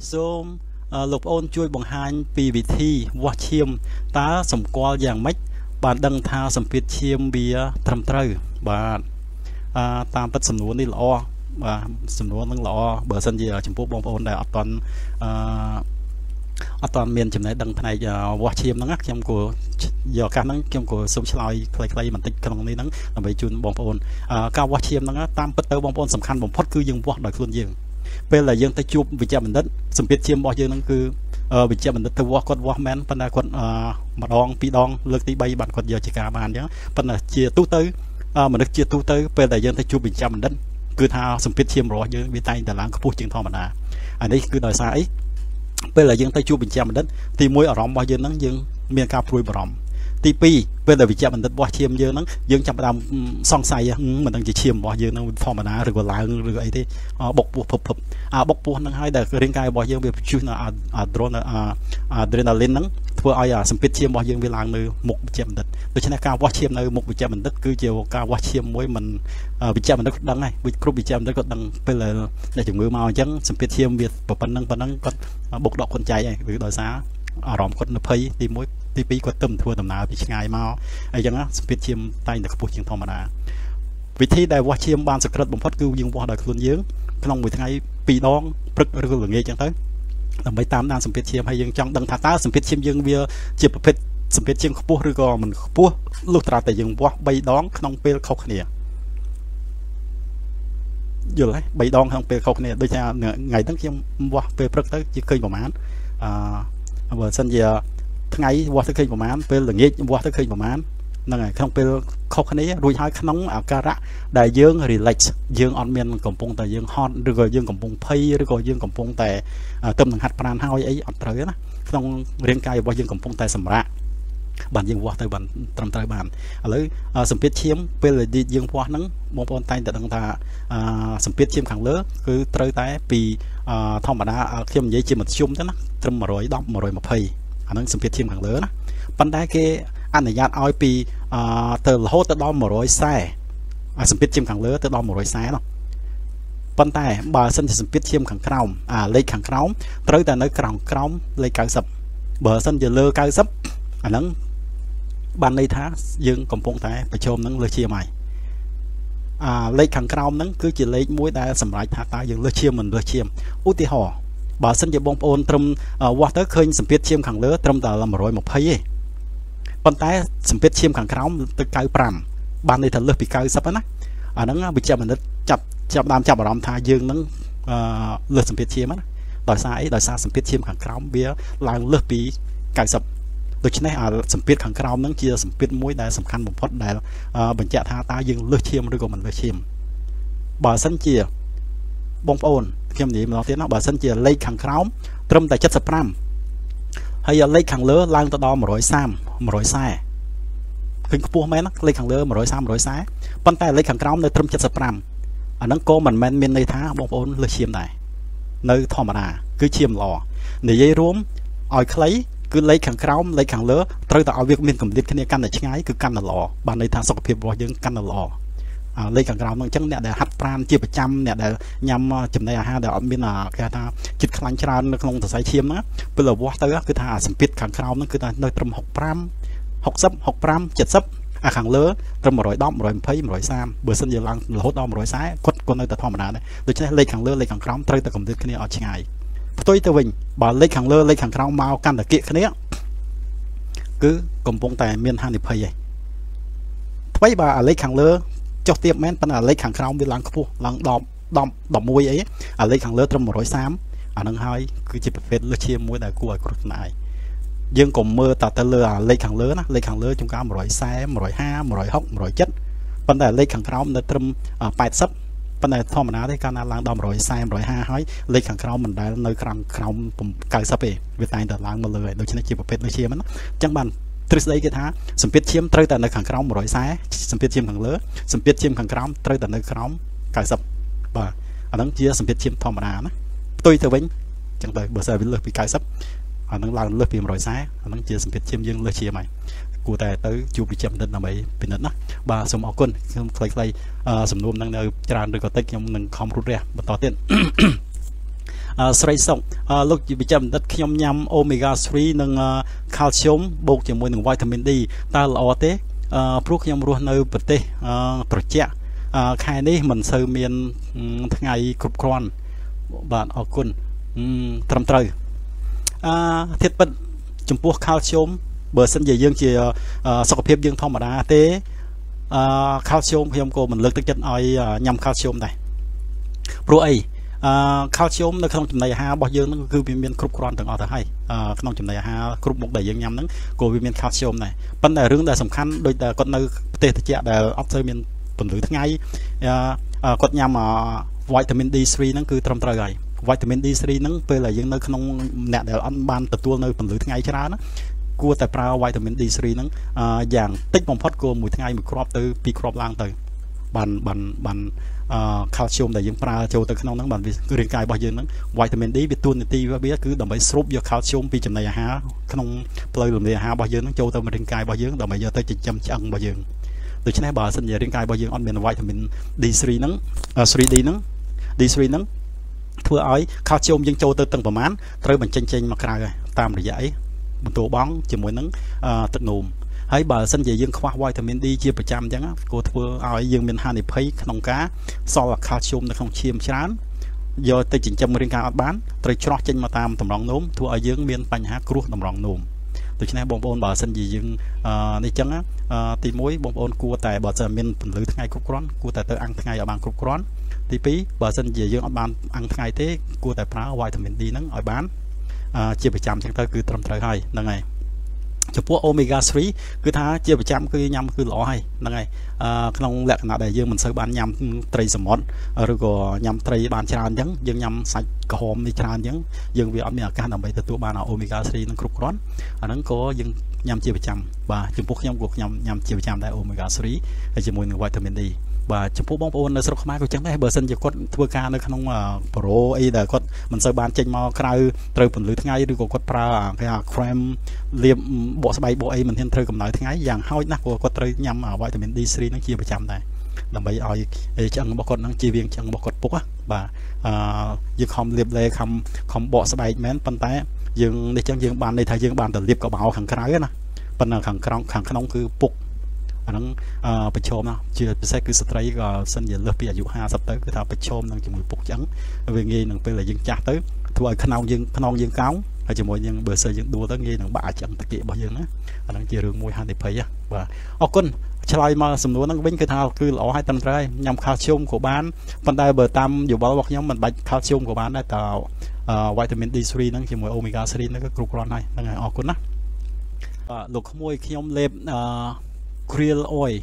សូមលោកប្អូនជួយបង្ហាញពីវិធីវាស់ឈាមតើសម្គាល់យ៉ាងម៉េចបានដឹងថាសម្ពាធឈាមវាត្រឹមត្រូវបាទតាមពិតសំណួរនេះល្អបាទសំណួរនឹងល្អបើសិនជាចំពោះបងប្អូនដែលអត់ទាន់មានចំណេះដឹងផ្នែកវាស់ឈាមហ្នឹងខ្ញុំក៏យកឱកាសហ្នឹងខ្ញុំក៏សូមឆ្លើយខ្លីៗបន្តិចក្នុងនេះហ្នឹងដើម្បីជូនបងប្អូនការវាស់ឈាមហ្នឹងតាមពិតទៅបងប្អូនសំខាន់បំផុតគឺយើងវាស់ដោយខ្លួនយើងពេលដែលយើងទៅជួបវិជ្ជបណ្ឌិតសម្ពាធឈាមរបស់យើងហ្នឹងគឺវិជ្ជបណ្ឌិតទៅវាស់គាត់វាស់មែនប៉ុន្តែគាត់ម្ដងពីរដងលើកទី3បានគាត់យកជាការបានអញ្ចឹងប៉ុន្តែជាទូទៅមនុស្សជាទូទៅពេលដែលយើងទៅជួបវិជ្ជបណ្ឌិតគឺថាសម្ពាធឈាមរបស់យើងវាតែងតែឡើងខ្ពស់ជាងធម្មតាអានេះគឺដោយសារអីពេលដែលយើងទៅជួបវិជ្ជបណ្ឌិតទី1អារម្មណ៍របស់យើងហ្នឹងយើងមានការព្រួយបារម្ភទី2ពេលដែលវិជ្ជបណ្ឌិតវាស់ឈាមយើងហ្នឹងយើងចាប់ផ្ដើមសង្ស័យមិនដឹងជាឈាមរបស់យើងហ្នឹងធម្មតាឬក៏ឡើងឬអីទេបុកពោះភពបុកពោះហ្នឹងហើយដែលរាងកាយរបស់យើងវាបញ្ជូនអាដ្រេណាលីនហ្នឹងធ្វើឲ្យសម្ពាធឈាមរបស់យើងវាឡើងនៅមុខវិជ្ជបណ្ឌិតដូច្នេះការវាស់ឈាមនៅមុខវិជ្ជបណ្ឌិតគឺជាការវាស់ឈាមមួយមិនវិជ្ជបណ្ឌិតគាត់ដឹងហើយគ្រប់វិជ្ជបណ្ឌិតគាត់ដឹងពេលដែលជំងឺមកអញ្ចឹងសម្ពាធឈាមវាប៉ុណ្ណឹងគាត់បុកដកខ្លួនចៃហើយគឺដោយសារអារម្មណ៍គាត់នៅភ័យទី1ទី2គាត់ទៅធ្វើដំណើរពីឆ្ងាយមកអញ្ចឹងសម្ពាធឈាមតែងតែខ្ពស់ជាងធម្មតាវិធីដែលវាស់ឈាមបានសក្តិបំផុតគឺយើងវាស់ដោយខ្លួនយើងក្នុងមួយថ្ងៃ2ដងព្រឹកឬក៏ល្ងាចអញ្ចឹងទៅដើម្បីតាមដានសម្ពាធឈាមហើយយើងចង់ដឹងថាតើសម្ពាធឈាមយើងវាជាប្រភេទសម្ពាធឈាមខ្ពស់ឬក៏មិនខ្ពស់លុះត្រាតែយើងវាស់3ដងក្នុងពេលខុសគ្នាយល់ទេ3ដងក្នុងពេលខុសគ្នាដូចថាថ្ងៃហ្នឹងខ្ញុំវាស់ពេលព្រឹកទៅជាឃើញប្រហែលបើសិនជាថ្ងៃវាស់ទៅឃើញប្រហែលពេលល្ងាចវាស់ទៅឃើញប្រហែលហ្នឹងហើយក្នុងពេលខុសគ្នារួចហើយក្នុងអាការៈដែលយើង relax យើងអត់មានកំពុងតែយើងហត់ឬក៏យើងកំពុងភ័យឬក៏យើងកំពុងតែទៅនឹងហាត់ប្រាណហើយអីអត់ត្រូវណាក្នុងរាងកាយរបស់យើងកំពុងតែសម្រាកបានយើងវាស់ទៅបានត្រឹមត្រូវបានឥឡូវសម្ពាធឈាមពេលដែលយើងវាស់ហ្នឹងបងប្អូនតែងតែដឹងថាសម្ពាធឈាមខាងលើគឺត្រូវតែពីធម្មតាខ្ញុំនិយាយជាមធ្យមទៅណាត្រឹម110 120អាហ្នឹងសម្ពាធឈាមខាងលើណាប៉ុន្តែគេអនុញ្ញាតឲ្យពីទៅរហូតទៅដល់140សម្ពាធឈាមខាងលើទៅដល់140នោះប៉ុន្តែបើសិនជាសម្ពាធឈាមខាងក្រោមលេខខាងក្រោមត្រូវតែនៅក្រោមលេខ90បើសិនជាលើ90អាហ្នឹងបានន័យថាយើងកំពុងតែប្រឈមនឹងលើសឈាមហើយលេខខាងក្រោមហ្នឹងគឺជាលេខមួយដែលសម្រាប់ថាតើយើងលើសឈាមមិនលើសឈាមឧទាហរណ៍បើសិនជាបងប្អូនត្រឹមវាស់ទៅឃើញសម្ពាធឈាមខាងលើត្រឹមតែ120ទេប៉ុន្តែសម្ពាធឈាមខាងក្រោមទៅ95បានន័យថាលើសពី90ណាអាហ្នឹងវិជ្ជបណ្ឌិតចាប់អារម្មណ៍ថាយើងនឹងលើសសម្ពាធឈាមណាដោយសារអីដោយសារសម្ពាធឈាមខាងក្រោមវាឡើងលើសពី90ដូច្នេះសម្ពាធខាងក្រោមហ្នឹងជាសម្ពាធមួយដែលសំខាន់បំផុតដែលបញ្ជាក់ថាតើយើងលើសឈាមឬក៏មិនលើសឈាមបើសិនជាបងប្អូនខ្ញុំនិយាយម្ដងទៀតណាបើសិនជាលេខខាងក្រោមត្រឹមតែ75ហើយលេខខាងលើឡើងទៅដល់130 140ឃើញខ្ពស់មែនណាលេខខាងលើ130 140ប៉ុន្តែលេខខាងក្រោមនៅត្រឹម75អាហ្នឹងក៏មិនមែនមានន័យថាបងប្អូនលើសឈាមដែរនៅធម្មតាគឺឈាមល្អនិយាយរួមឲ្យខ្លីគឺលេខខាងក្រោមលេខខាងលើត្រូវតែឲ្យវាមានកម្រិតគ្នាកាន់តែឆ្ងាយគឺកាន់តែល្អបានន័យថាសុខភាពរបស់យើងកាន់តែល្អលេខខាងក្រោមហ្នឹងអញ្ចឹងអ្នកដែលហាត់ប្រាណជាប្រចាំអ្នកដែលញ៉ាំចំណីអាហារដែលអត់មានគេថាជាតិខ្លាញ់ច្រើននៅក្នុងសរសៃឈាមហ្នឹងពេលវាស់ទៅគឺថាសម្ពាធខាងក្រោមហ្នឹងគឺថានៅត្រឹម65 60 65 70ខាងលើត្រឹម110 120 130បើសិនជាឡើងរហូតដល់140គាត់ក៏នៅតែធម្មតាដែរដូច្នេះលេខខាងលើលេខខាងក្រោមត្រូវតែកម្រិតគ្នាឲ្យឆ្ងាយផ្ទុយទៅវិញបើលេខខាងលើលេខខាងក្រោមមកកាន់តែគៀកគ្នាគឺកំពុងតែមានហានិភ័យហើយថ្មីបើលេខខាងលើចុះទៀតមែនប៉ុន្តែលេខខាងក្រោមវាឡើងខ្ពស់ឡើង10 11អីលេខខាងលើត្រឹម130អាហ្នឹងហើយគឺជាប្រភេទលើសឈាមមួយដែលគួរឲ្យគ្រោះថ្នាក់យើងកុំមើលតែទៅលើលេខខាងលើណាលេខខាងលើជួនកាល140 150 160 170ប៉ុន្តែលេខខាងក្រោមនៅត្រឹម80ប៉ុន្តែធម្មតាទេកាលណាឡើងដល់140 150ហើយលេខខាងក្រោមមិនដែលនៅក្រោម90ទេវាតែងតែឡើងមកលើហើយដូច្នេះជាប្រភេទលើសឈាមណាអញ្ចឹងបានទ្រឹស្ដីគេថាសម្ពាធឈាមត្រូវតែនៅខាងក្រោម140សម្ពាធឈាមខាងលើសម្ពាធឈាមខាងក្រោមត្រូវតែនៅក្រោម90បាទអាហ្នឹងជាសម្ពាធឈាមធម្មតាណាផ្ទុយទៅវិញអញ្ចឹងទៅបើសិនវាលើសពី90អាហ្នឹងឡើងលើសពី140អាហ្នឹងជាសម្ពាធឈាមយើងលើសឈាមហើយគួរតែទៅជួបវិជ្ជបណ្ឌិតដើម្បីពិនិត្យណាបាទសូមអរគុណខ្ញុំខ្លីៗសំណួរហ្នឹងនៅច្រើនឬក៏តិចខ្ញុំនឹងខំរូតរះបន្តទៀតស្រីសុកលោកជាវិជ្ជបណ្ឌិតខ្ញុំញ៉ាំ omega 3 និង calcium បូកជាមួយនឹង vitamin D តើល្អទេព្រោះខ្ញុំរស់នៅប្រទេសត្រជាក់ខែនេះមិនសូវមានថ្ងៃគ្រប់គ្រាន់បាទអរគុណត្រឹមត្រូវធាតុពិតចំពោះ calcium បើសិនជាយើងជាសុខភាពយើងធម្មតាទេcalcium ខ្ញុំក៏មិនលើកទឹកចិត្តឲ្យញ៉ាំ calcium ដែរព្រោះអីcalcium នៅក្នុងចំណីអាហាររបស់យើងហ្នឹងគឺវាមានគ្រប់គ្រាន់ទាំងអស់ទៅហើយក្នុងចំណីអាហារគ្រប់មុខដែលយើងញ៉ាំហ្នឹងក៏វាមាន calcium ដែរប៉ុន្តែរឿងដែលសំខាន់ដូចតែគាត់នៅប្រទេសត្រជាក់ដែលអត់សូវមានពន្លឺថ្ងៃគាត់ញ៉ាំ vitamin D3 ហ្នឹងគឺត្រឹមត្រូវហើយ vitamin D3 ហ្នឹងពេលដែលយើងនៅក្នុងអ្នកដែលអត់បានទទួលនៅពន្លឺថ្ងៃច្រើនណាគួរតែប្រើ vitamin D3 ហ្នឹងយ៉ាងតិចបំផុតក៏មួយថ្ងៃមួយគ្រាប់ទៅពីរគ្រាប់ឡើងទៅបានcalcium ដែលយើងប្រើចូលទៅក្នុងហ្នឹងបានរាងកាយរបស់យើងហ្នឹង vitamin D វាទួនាទីវាគឺដើម្បីស្រូបយក calcium ពីចំណីអាហារក្នុងផ្លូវរំលាយអាហាររបស់យើងហ្នឹងចូលទៅរាងកាយរបស់យើងដើម្បីយកទៅចិញ្ចឹមឆ្អឹងរបស់យើងដូច្នេះបើសិនជារាងកាយរបស់យើងអត់មាន vitamin D3 ហ្នឹង 3D ហ្នឹង D3 ហ្នឹងធ្វើឲ្យ calcium យើងចូលទៅទាំងប្រមាណត្រូវបញ្ចេញមកក្រៅហើយតាមរយៈអីបន្ទោបងជាមួយនឹងទឹកនោមហើយបើសិនជាយើងខ្វះ vitamin D ជាប្រចាំអញ្ចឹងក៏ធ្វើឲ្យយើងមានហានិភ័យក្នុងការសល់ calcium នៅក្នុងឈាមច្រើនយកទៅចិញ្ចឹមរាងកាយអត់បានត្រូវច្រោះចេញមកតាមតម្រងនោមធ្វើឲ្យយើងមានបញ្ហាគ្រោះតម្រងនោមដូច្នេះបងប្អូនបើសិនជាយើងនេះចឹងទី1បងប្អូនគួរតែបើសិនមានពន្លឺថ្ងៃគ្រប់គ្រាន់គួរតែទៅអាំងថ្ងៃឲ្យបានគ្រប់គ្រាន់ទី2បើសិនជាយើងអត់បានអាំងថ្ងៃទេគួរតែប្រើ vitamin D ហ្នឹងឲ្យបានជាប្រចាំចឹងទៅគឺត្រឹមត្រូវហើយហ្នឹងហើយចំពោះ omega 3គឺថាជាប្រចាំគឺញ៉ាំគឺល្អហើយហ្នឹងហើយក្នុងលក្ខណៈដែលយើងមិនសូវបានញ៉ាំត្រីសមុទ្រឬក៏ញ៉ាំត្រីបានច្រើនអញ្ចឹងយើងញ៉ាំសាច់ក្រហមនេះច្រើនអញ្ចឹងយើងវាអត់មានឱកាសដើម្បីទទួលបាន omega 3 នឹងគ្រប់គ្រាន់អាហ្នឹងក៏យើងញ៉ាំជាប្រចាំបាទចំពោះខ្ញុំក៏ខ្ញុំញ៉ាំជាប្រចាំដែរ omega 3ហើយជាមួយនឹង vitamin D បាទចំពោះបងប្អូននៅស្រុកខ្មែរក៏ចឹងដែរបើសិនជាគាត់ធ្វើការនៅក្នុងប្រូអីដែលគាត់មិនសូវបានចេញមកក្រៅត្រូវពន្លឺថ្ងៃឬក៏គាត់ប្រើគេថា cream លាបបកស្បែកបកអីមិនហ៊ានត្រូវកម្ដៅថ្ងៃយ៉ាងហោចណាស់ក៏គាត់ត្រូវញ៉ាំ vitamin D3 ហ្នឹងជាប្រចាំដែរដើម្បីឲ្យឆ្អឹងរបស់គាត់ហ្នឹងជាវាងឆ្អឹងរបស់គាត់ពុកបាទយើងខំលាបលេខំបកស្បែកមែនប៉ុន្តែយើងនេះចឹងយើងបានន័យថាយើងបានតែលាបកបោខាងក្រៅណាប៉ុន្តែខាងក្នុងគឺពុកអាហ្នឹងប្រឈមណាជាពិសេសគឺស្ត្រីក៏សិនជាលើសពីអាយុ50ទៅគឺថាប្រឈមនឹងជាមួយពុកឆ្អឹងវាងាយនឹងពេលដែលយើងចាស់ទៅធ្វើឲ្យខ្នងយើងកោងហើយជាមួយយើងបើសិនយើងដួលទៅងាយនឹងបាក់ឆ្អឹងតាគៀករបស់យើងណាអាហ្នឹងជារឿងមួយហានិភ័យបាទអរគុណឆ្លើយមកសំណួរហ្នឹងវិញគឺថាគឺល្អហើយត្រឹមត្រូវហើយញ៉ាំ calcium ក៏បានប៉ុន្តែបើតាមយោបល់របស់ខ្ញុំមិនបាច់ calcium ក៏បានដែរតើ vitamin D3 ហ្នឹងជាមួយ omega 3ហ្នឹងគឺគ្រប់គ្រាន់ហើយហ្នឹងហើយអរគុណណាលោកក្មួយខ្ញុំលេបkrill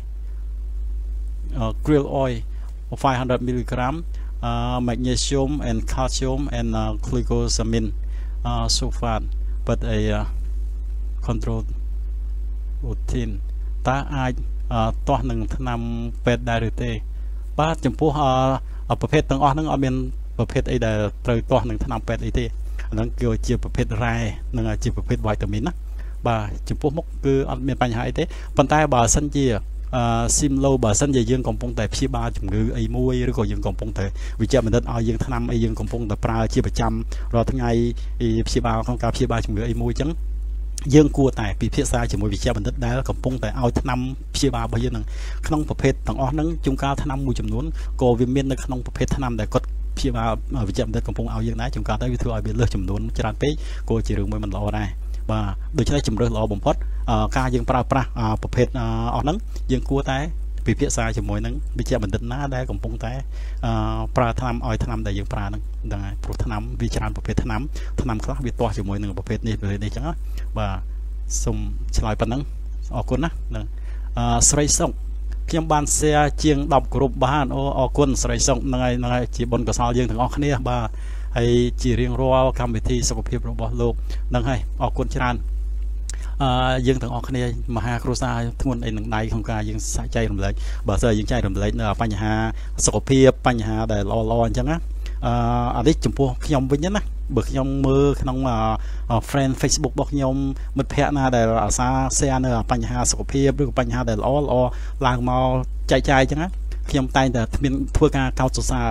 oil 500 mg magnesium and calcium and glucosamine sulfate but a control routine តើអាចទាស់នឹងថ្នាំពេទ្យដែរឬទេបាទចំពោះប្រភេទទាំងអស់ហ្នឹងអត់មានប្រភេទអីដែលត្រូវទាស់នឹងថ្នាំពេទ្យអីទេអាហ្នឹងគឺជាប្រភេទរ៉ែនិងជាប្រភេទ vitamin ណាបាទចំពោះមុខគឺអត់មានបញ្ហាអីទេប៉ុន្តែបើសិនជាស៊ីមឡូបើសិនជាយើងកំពុងតែព្យាបាលជំងឺអីមួយឬក៏យើងកំពុងតែវិជ្ជបណ្ឌិតឲ្យយើងថ្នាំអីយើងកំពុងតែប្រើជាប្រចាំរាល់ថ្ងៃព្យាបាលក្នុងការព្យាបាលជំងឺអីមួយអញ្ចឹងយើងគួរតែពិភាក្សាជាមួយវិជ្ជបណ្ឌិតដែលកំពុងតែឲ្យថ្នាំព្យាបាលរបស់យើងនឹងក្នុងប្រភេទទាំងអស់ហ្នឹងជួនកាលថ្នាំមួយចំនួនក៏វាមាននៅក្នុងប្រភេទថ្នាំដែលគាត់ព្យាបាលវិជ្ជបណ្ឌិតកំពុងឲ្យយើងដែរជួនកាលទៅវាធ្វើឲ្យវាលើសចំនួនច្រើនពេកក៏ជារឿងមួយមិនល្អដែរបាទដូច្នេះជំរឿសល្អបំផុតការយើងប្រើប្រាស់ប្រភេទអស់ហ្នឹងយើងគួរតែពិភាក្សាជាមួយនឹងវិជ្ជបណ្ឌិតណាដែលកំពុងតែប្រើថ្នាំឲ្យថ្នាំដែលយើងប្រើហ្នឹងហ្នឹងហើយព្រោះថ្នាំវាច្រើនប្រភេទថ្នាំខ្លះវាទាស់ជាមួយនឹងប្រភេទនេះអញ្ចឹងបាទសូមឆ្លើយប៉ុណ្ណឹងអរគុណណាហ្នឹងស្រីសុកខ្ញុំបាន share ជាង10ក្រុមបានអរគុណស្រីសុកហ្នឹងហើយជាបុណ្យកុសលយើងទាំងអស់គ្នាបាទហើយជារៀងរាល់កម្មវិធីសុខភាពរបស់លោកហ្នឹងហើយអរគុណច្រើនយើងទាំងអស់គ្នាមហាគ្រួសារធ្ងន់អីនឹងដៃក្នុងការយើងចែករំលែកបើសិនយើងចែករំលែកនៅបញ្ហាសុខភាពបញ្ហាដែលល្អអញ្ចឹងណាអានេះចំពោះខ្ញុំវិញណាបើខ្ញុំមើលក្នុង friend Facebook របស់ខ្ញុំមិត្តភ័ក្តិណាដែលអាសា share នៅបញ្ហាសុខភាពឬក៏បញ្ហាដែលល្អឡើងមកចែកចាយអញ្ចឹងណាខ្ញុំតែងតែធ្វើការកោតសរសើរ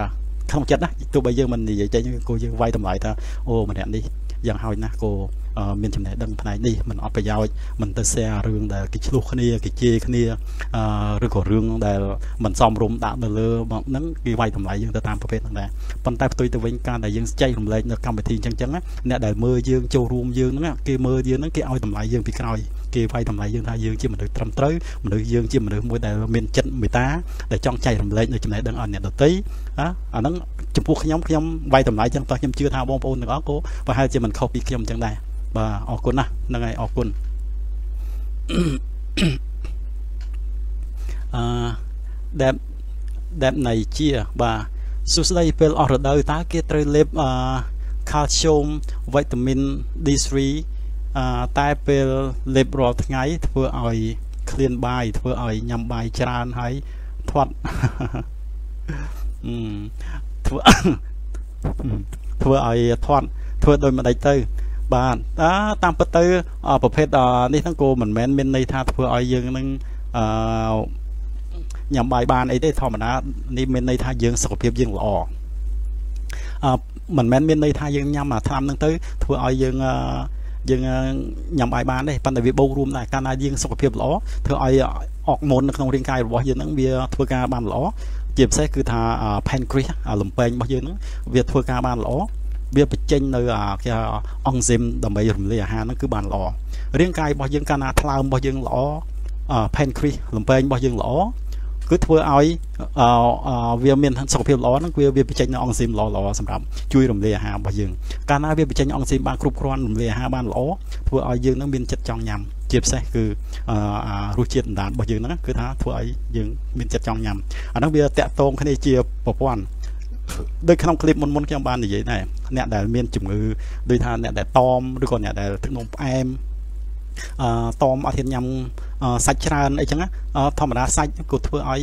không chết đó tôi bây giờ mình thì vậy chơi cô dương vay tầm lại ta ô mà đẹp đi dần hồi nè cô miền chấm này đăng này đi mình ở bây giờ mình tới xe rương để cái lúc kia cái chia kia rương của rương để mình xong rung đã được lừa bọn nắng cái vay tầm lại dương ta tam phê thằng này bàn tay tôi từ vinh can để dương chay tầm lại được cầm bài thi chân chân á nè để mưa dương châu rung dương nó kia mưa dương nó kia ao tầm lại dương bị còi kia vay tầm lại dương thay dương chỉ mình được trầm tới mình được dương chỉ mình được mỗi để miền chân người ta để chọn chay tầm lại được chấm này đăng ở nè đầu tí á nó chụp cuộc nhóm vay tầm lại chân to nhưng chưa thao bom bồn nữa cô và hai chị mình copy nhóm chân này và ở quân nè năng ngày ở quân đẹp đẹp này chia và số đây pel ở đây ta kia trời lép calcium vitamin D3 tai pel lép rồi ngày vừa ỏi clean bài vừa ỏi nhằm bài tràn hay thoát vừa ỏi thoát vừa đôi mà đầy tư bạn đó tam bất tưประเภทนี่ทั้งกูเหมือนแมนในท่าเพื่อเอายืงนึงยำใบบานไอ้ได้ทอมันนะนี่เมนในท่ายืงสุขภาพยืงหล่อเหมือนแมนในท่ายืงยำมาทำนึงตื้อเพื่อเอายืงยำใบบานได้ปันแต่วิบูรวมได้การยืงสุขภาพหล่อเธอเอาออกมนในของร่างกายบอกยืงนั้นเบียเพื่อการบานหล่อเจ็บเส้คือท่าแพนครีลมเป็นบอกยืงนั้นเบียเพื่อการบานหล่อเบียไปเจนในcái enzyme ដើម្បីរំលាយអាហារហ្នឹងគឺបានល្អរាងកាយរបស់យើងកាលណាថ្លើមរបស់យើងល្អpancreas លំពេងរបស់យើងល្អគឺធ្វើឲ្យវាមានសុខភាពល្អហ្នឹងវាបញ្ចេញនៅ enzyme ល្អៗសម្រាប់ជួយរំលាយអាហាររបស់យើងកាលណាវាបញ្ចេញ enzyme បានគ្រប់គ្រាន់រំលាយអាហារបានល្អធ្វើឲ្យយើងហ្នឹងមានចិត្តចង់ញ៉ាំជាពិសេសគឺរសជាតិអណ្ដាតរបស់យើងហ្នឹងគឺថាធ្វើឲ្យយើងមានចិត្តចង់ញ៉ាំអាហ្នឹងវាតាក់ទងគ្នាជាប្រព័ន្ធដោយក្នុងคลิปមុនខ្ញុំបាននិយាយដែរអ្នកដែលមានជំងឺដូចថាអ្នកដែលតមឬក៏អ្នកដែលទឹកនោមផ្អែមតមអត់ហ៊ានញ៉ាំសាច់ច្រើនអីចឹងធម្មតាសាច់ក៏ធ្វើឲ្យ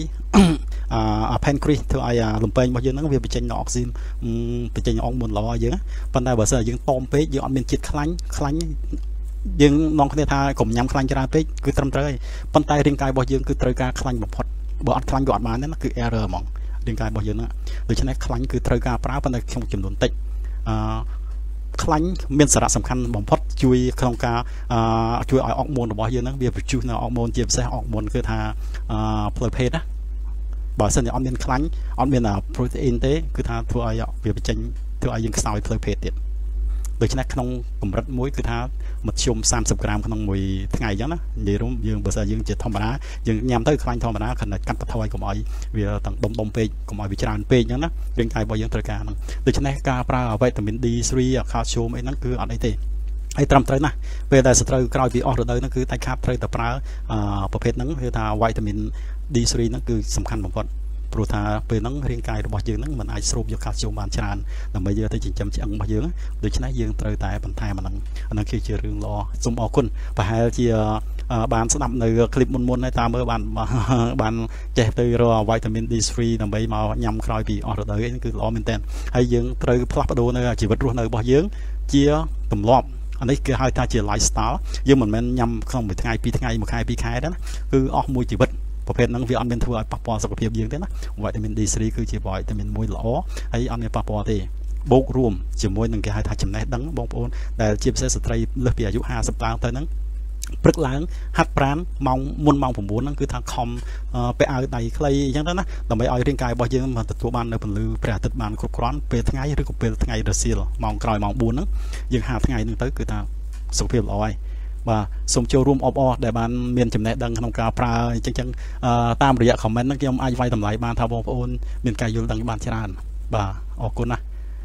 pancreas ធ្វើឲ្យលំពេងរបស់យើងហ្នឹងវាបញ្ចេញអុកស៊ីនបញ្ចេញអុកមុនល្អឲ្យយើងប៉ុន្តែបើសិនយើងតមពេកយើងអត់មានជាតិខ្លាញ់យើងនាំគ្នាថាកុំញ៉ាំខ្លាញ់ច្រើនពេកគឺត្រឹមត្រូវហើយប៉ុន្តែរាងកាយរបស់យើងគឺត្រូវការខ្លាញ់បំផុតបើអត់ខ្លាញ់ក៏អត់បានដែរគឺ error ហ្មងរាងកាយរបស់យើងដូច្នេះខ្លាញ់គឺត្រូវការប្រើប៉ុន្តែក្នុងចំនួនតិចខ្លាញ់មានសារៈសំខាន់បំផុតជួយក្នុងការជួយឲ្យអុកម៉ូនរបស់យើងហ្នឹងវា produce នៅអុកម៉ូនជាពិសេសអុកម៉ូនគឺថាផ្លូវភេទណាបើសិនជាអត់មានខ្លាញ់អត់មាន protein ទេគឺថាធ្វើឲ្យវាបញ្ចេញធ្វើឲ្យយើងខ្សោយផ្លូវភេទទៀតដូច្នេះក្នុងកម្រិតមួយគឺថាមធ្យម30ក្រាមក្នុងមួយថ្ងៃអញ្ចឹងណានិយាយរួមយើងបើសិនយើងជាធម្មតាយើងញ៉ាំទៅខ្លាញ់ធម្មតាគ្រាន់តែកាត់បន្ថយកុំឲ្យវាទាំងដុំពេកកុំឲ្យវាច្រើនពេកអញ្ចឹងណារាងកាយរបស់យើងត្រូវការហ្នឹងដូច្នេះការប្រើវីតាមីន D3 calcium អីហ្នឹងគឺអត់អីទេហើយត្រឹមត្រូវណាស់ពេលដែលសត្រូវក្រោយពីអស់រដូវហ្នឹងគឺតែខាប់ត្រូវតែប្រើប្រភេទហ្នឹងគឺថាវីតាមីន D3 ហ្នឹងគឺសំខាន់បំផុតព្រោះថាពេលហ្នឹងរាងកាយរបស់យើងហ្នឹងមិនអាចស្រូបយកកាល់ស្យូមបានច្រើនដើម្បីយកទៅចិញ្ចឹមឆ្អឹងរបស់យើងដូច្នេះយើងត្រូវតែបន្ថែមអាហ្នឹងគឺជារឿងល្អសូមអរគុណប្រហែលជាបានស្ដាប់នៅคลิปមុនហើយតាមមើលបានចេះទៅរកវីតាមីន D3 ដើម្បីមកញ៉ាំក្រោយពីអស់រដូវហ្នឹងគឺល្អមែនតើហើយយើងត្រូវផ្លាស់ប្ដូរនៅជីវិតរស់នៅរបស់យើងជាទម្លាប់អានេះគេហៅថាជា lifestyle យើងមិនមែនញ៉ាំក្នុងមួយថ្ងៃពីរថ្ងៃមួយខែពីរខែទេណាគឺអស់មួយជីវិតប្រភេទហ្នឹងវាអត់មានធ្វើឲ្យប៉ះពាល់សុខភាពយើងទេណាវីតាមីន D3 គឺជាវីតាមីនមួយល្អហើយអត់មានប៉ះពាល់ទេបូករួមជាមួយនឹងគេហៅថាចំណេះដឹងបងប្អូនដែលជាពិសេសស្ត្រីលើសពីអាយុ50ឡើងទៅហ្នឹងព្រឹកឡើងហាត់ប្រាណមុនម៉ោង9ហ្នឹងគឺថាខំពាក់អាវដៃខ្លីអញ្ចឹងទៅណាដើម្បីឲ្យរាងកាយរបស់យើងទទួលបាននៅពន្លឺព្រះអាទិត្យបានគ្រប់គ្រាន់ពេលថ្ងៃឬក៏ពេលថ្ងៃរសៀលម៉ោងក្រោយម៉ោង4ហ្នឹងយើងហាត់ថ្ងៃហ្នឹងទៅគឺថាសុខភាពល្អហើយបាទសូមចូលរួមអបអរដែលបានមានចំណេះដឹងក្នុងការប្រើអញ្ចឹងតាមរយៈ comment ហ្នឹងខ្ញុំអាចវាយតម្លៃបានថាបងប្អូនមានការយល់ដឹងបានច្រើនបាទអរគុណណាស់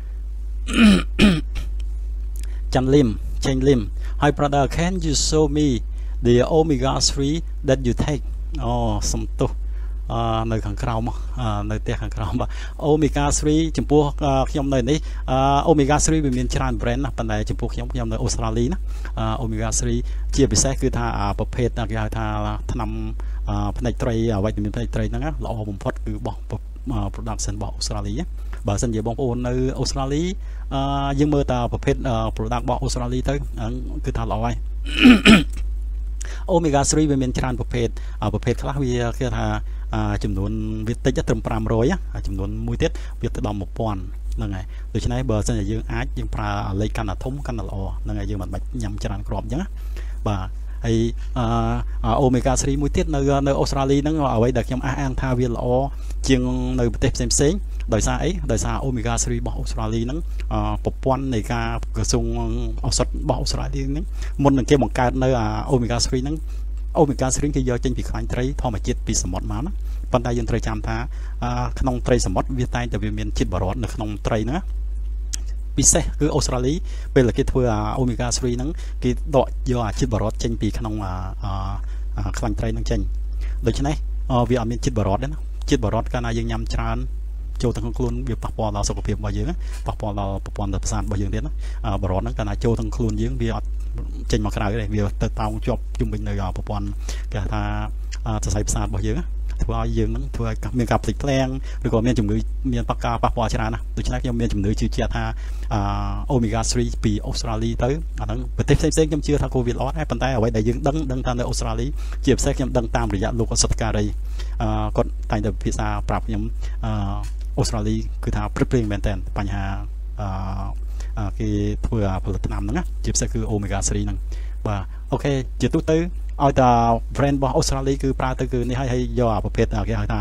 ចាន់លឹមចេញលឹមហើយ brother can you show me the omega 3 that you take អូសំទោសនៅខាងក្រោមនៅផ្ទះខាងក្រោមបាទ omega 3ចំពោះខ្ញុំនៅនេះ omega 3វាមានច្រើន brand ណាប៉ុន្តែចំពោះខ្ញុំនៅអូស្ត្រាលីណា omega 3ជាពិសេសគឺថាប្រភេទគេហៅថាថ្នាំផ្នែកត្រីវីតាមីនផ្នែកត្រីហ្នឹងល្អបំផុតគឺរបស់ production របស់អូស្ត្រាលីបើសិនជាបងប្អូននៅអូស្ត្រាលីយើងមើលតែប្រភេទ product របស់អូស្ត្រាលីទៅគឺថាល្អហើយ Omega 3វាមានច្រើនប្រភេទខ្លះវាគេថាចំនួនវាតិចត្រឹម500ចំនួនមួយទៀតវាទៅដល់1000ហ្នឹងហើយដូច្នេះបើសិនជាយើងអាចយើងប្រើលេខកាន់តែធំកាន់តែល្អហ្នឹងហើយយើងមិនបាច់ញ៉ាំច្រើនគ្រាប់អញ្ចឹងបាទហើយអូមេហ្គា3មួយទៀតនៅអូស្ត្រាលីហ្នឹងអ្វីដែលខ្ញុំអះអាងថាវាល្អជាងនៅប្រទេសផ្សេងដោយសារអីដោយសារអូមេហ្គា3របស់អូស្ត្រាលីហ្នឹងប្រព័ន្ធនៃការក្រសួងឱសថរបស់អូស្ត្រាលីហ្នឹងមុននឹងគេបង្កើតនៅអូមេហ្គា3ហ្នឹងអូមេហ្គា3គេយកចេញពីខ្លាញ់ត្រីធម្មជាតិពីសមុទ្រមកណាប៉ុន្តែយើងត្រូវចាំថាក្នុងត្រីសមុទ្រវាតែងតែវាមានជាតិបារ៉តនៅក្នុងត្រីហ្នឹងពិសេសគឺអូស្ត្រាលីពេលគេធ្វើអូមេហ្គា3ហ្នឹងគេដកយកជាតិបារ៉តចេញពីក្នុងខ្លាញ់ត្រីហ្នឹងចេញដូច្នេះវាអត់មានជាតិបារ៉តទេណាជាតិបារ៉តកាលណាយើងញ៉ាំច្រើនចូលទៅក្នុងខ្លួនវាប៉ះពាល់ដល់សុខភាពរបស់យើងប៉ះពាល់ដល់ប្រព័ន្ធប្រសាទរបស់យើងទៀតណាបារ៉តហ្នឹងកាលណាចូលទៅក្នុងខ្លួនយើងវាអត់ចេញមកក្រៅទេវាទៅតោងជាប់ជុំវិញនៅប្រព័ន្ធគេថាសរសៃប្រសាទរបស់យើងធ្វើឲ្យយើងនឹងធ្វើឲ្យមានការភ្លេចភ្លាំងឬក៏មានជំងឺមានប៉ះពាល់ច្រើនណាស់ដូច្នេះខ្ញុំមានជំនឿជឿជាក់ថាអូមេហ្គា3ពីអូស្ត្រាលីទៅអាហ្នឹងប្រទេសផ្សេងៗខ្ញុំជឿថាគោវាល្អដែរប៉ុន្តែអ្វីដែលយើងដឹងថានៅអូស្ត្រាលីជាពិសេសខ្ញុំដឹងតាមរយៈលោកអសតការីគាត់តែងតែពិភាក្សាប្រាប់ខ្ញុំអូស្ត្រាលីគឺថាព្រឹកព្រៀងមែនតើបញ្ហាគេធ្វើផលិតថ្នាំហ្នឹងណាជាពិសេសគឺអូមេហ្គា3ហ្នឹងបាទអូខេជាទូទៅឲ្យតែ brand របស់អូស្ត្រាលីគឺប្រើទៅគឺនេះហើយយកប្រភេទគេហៅថា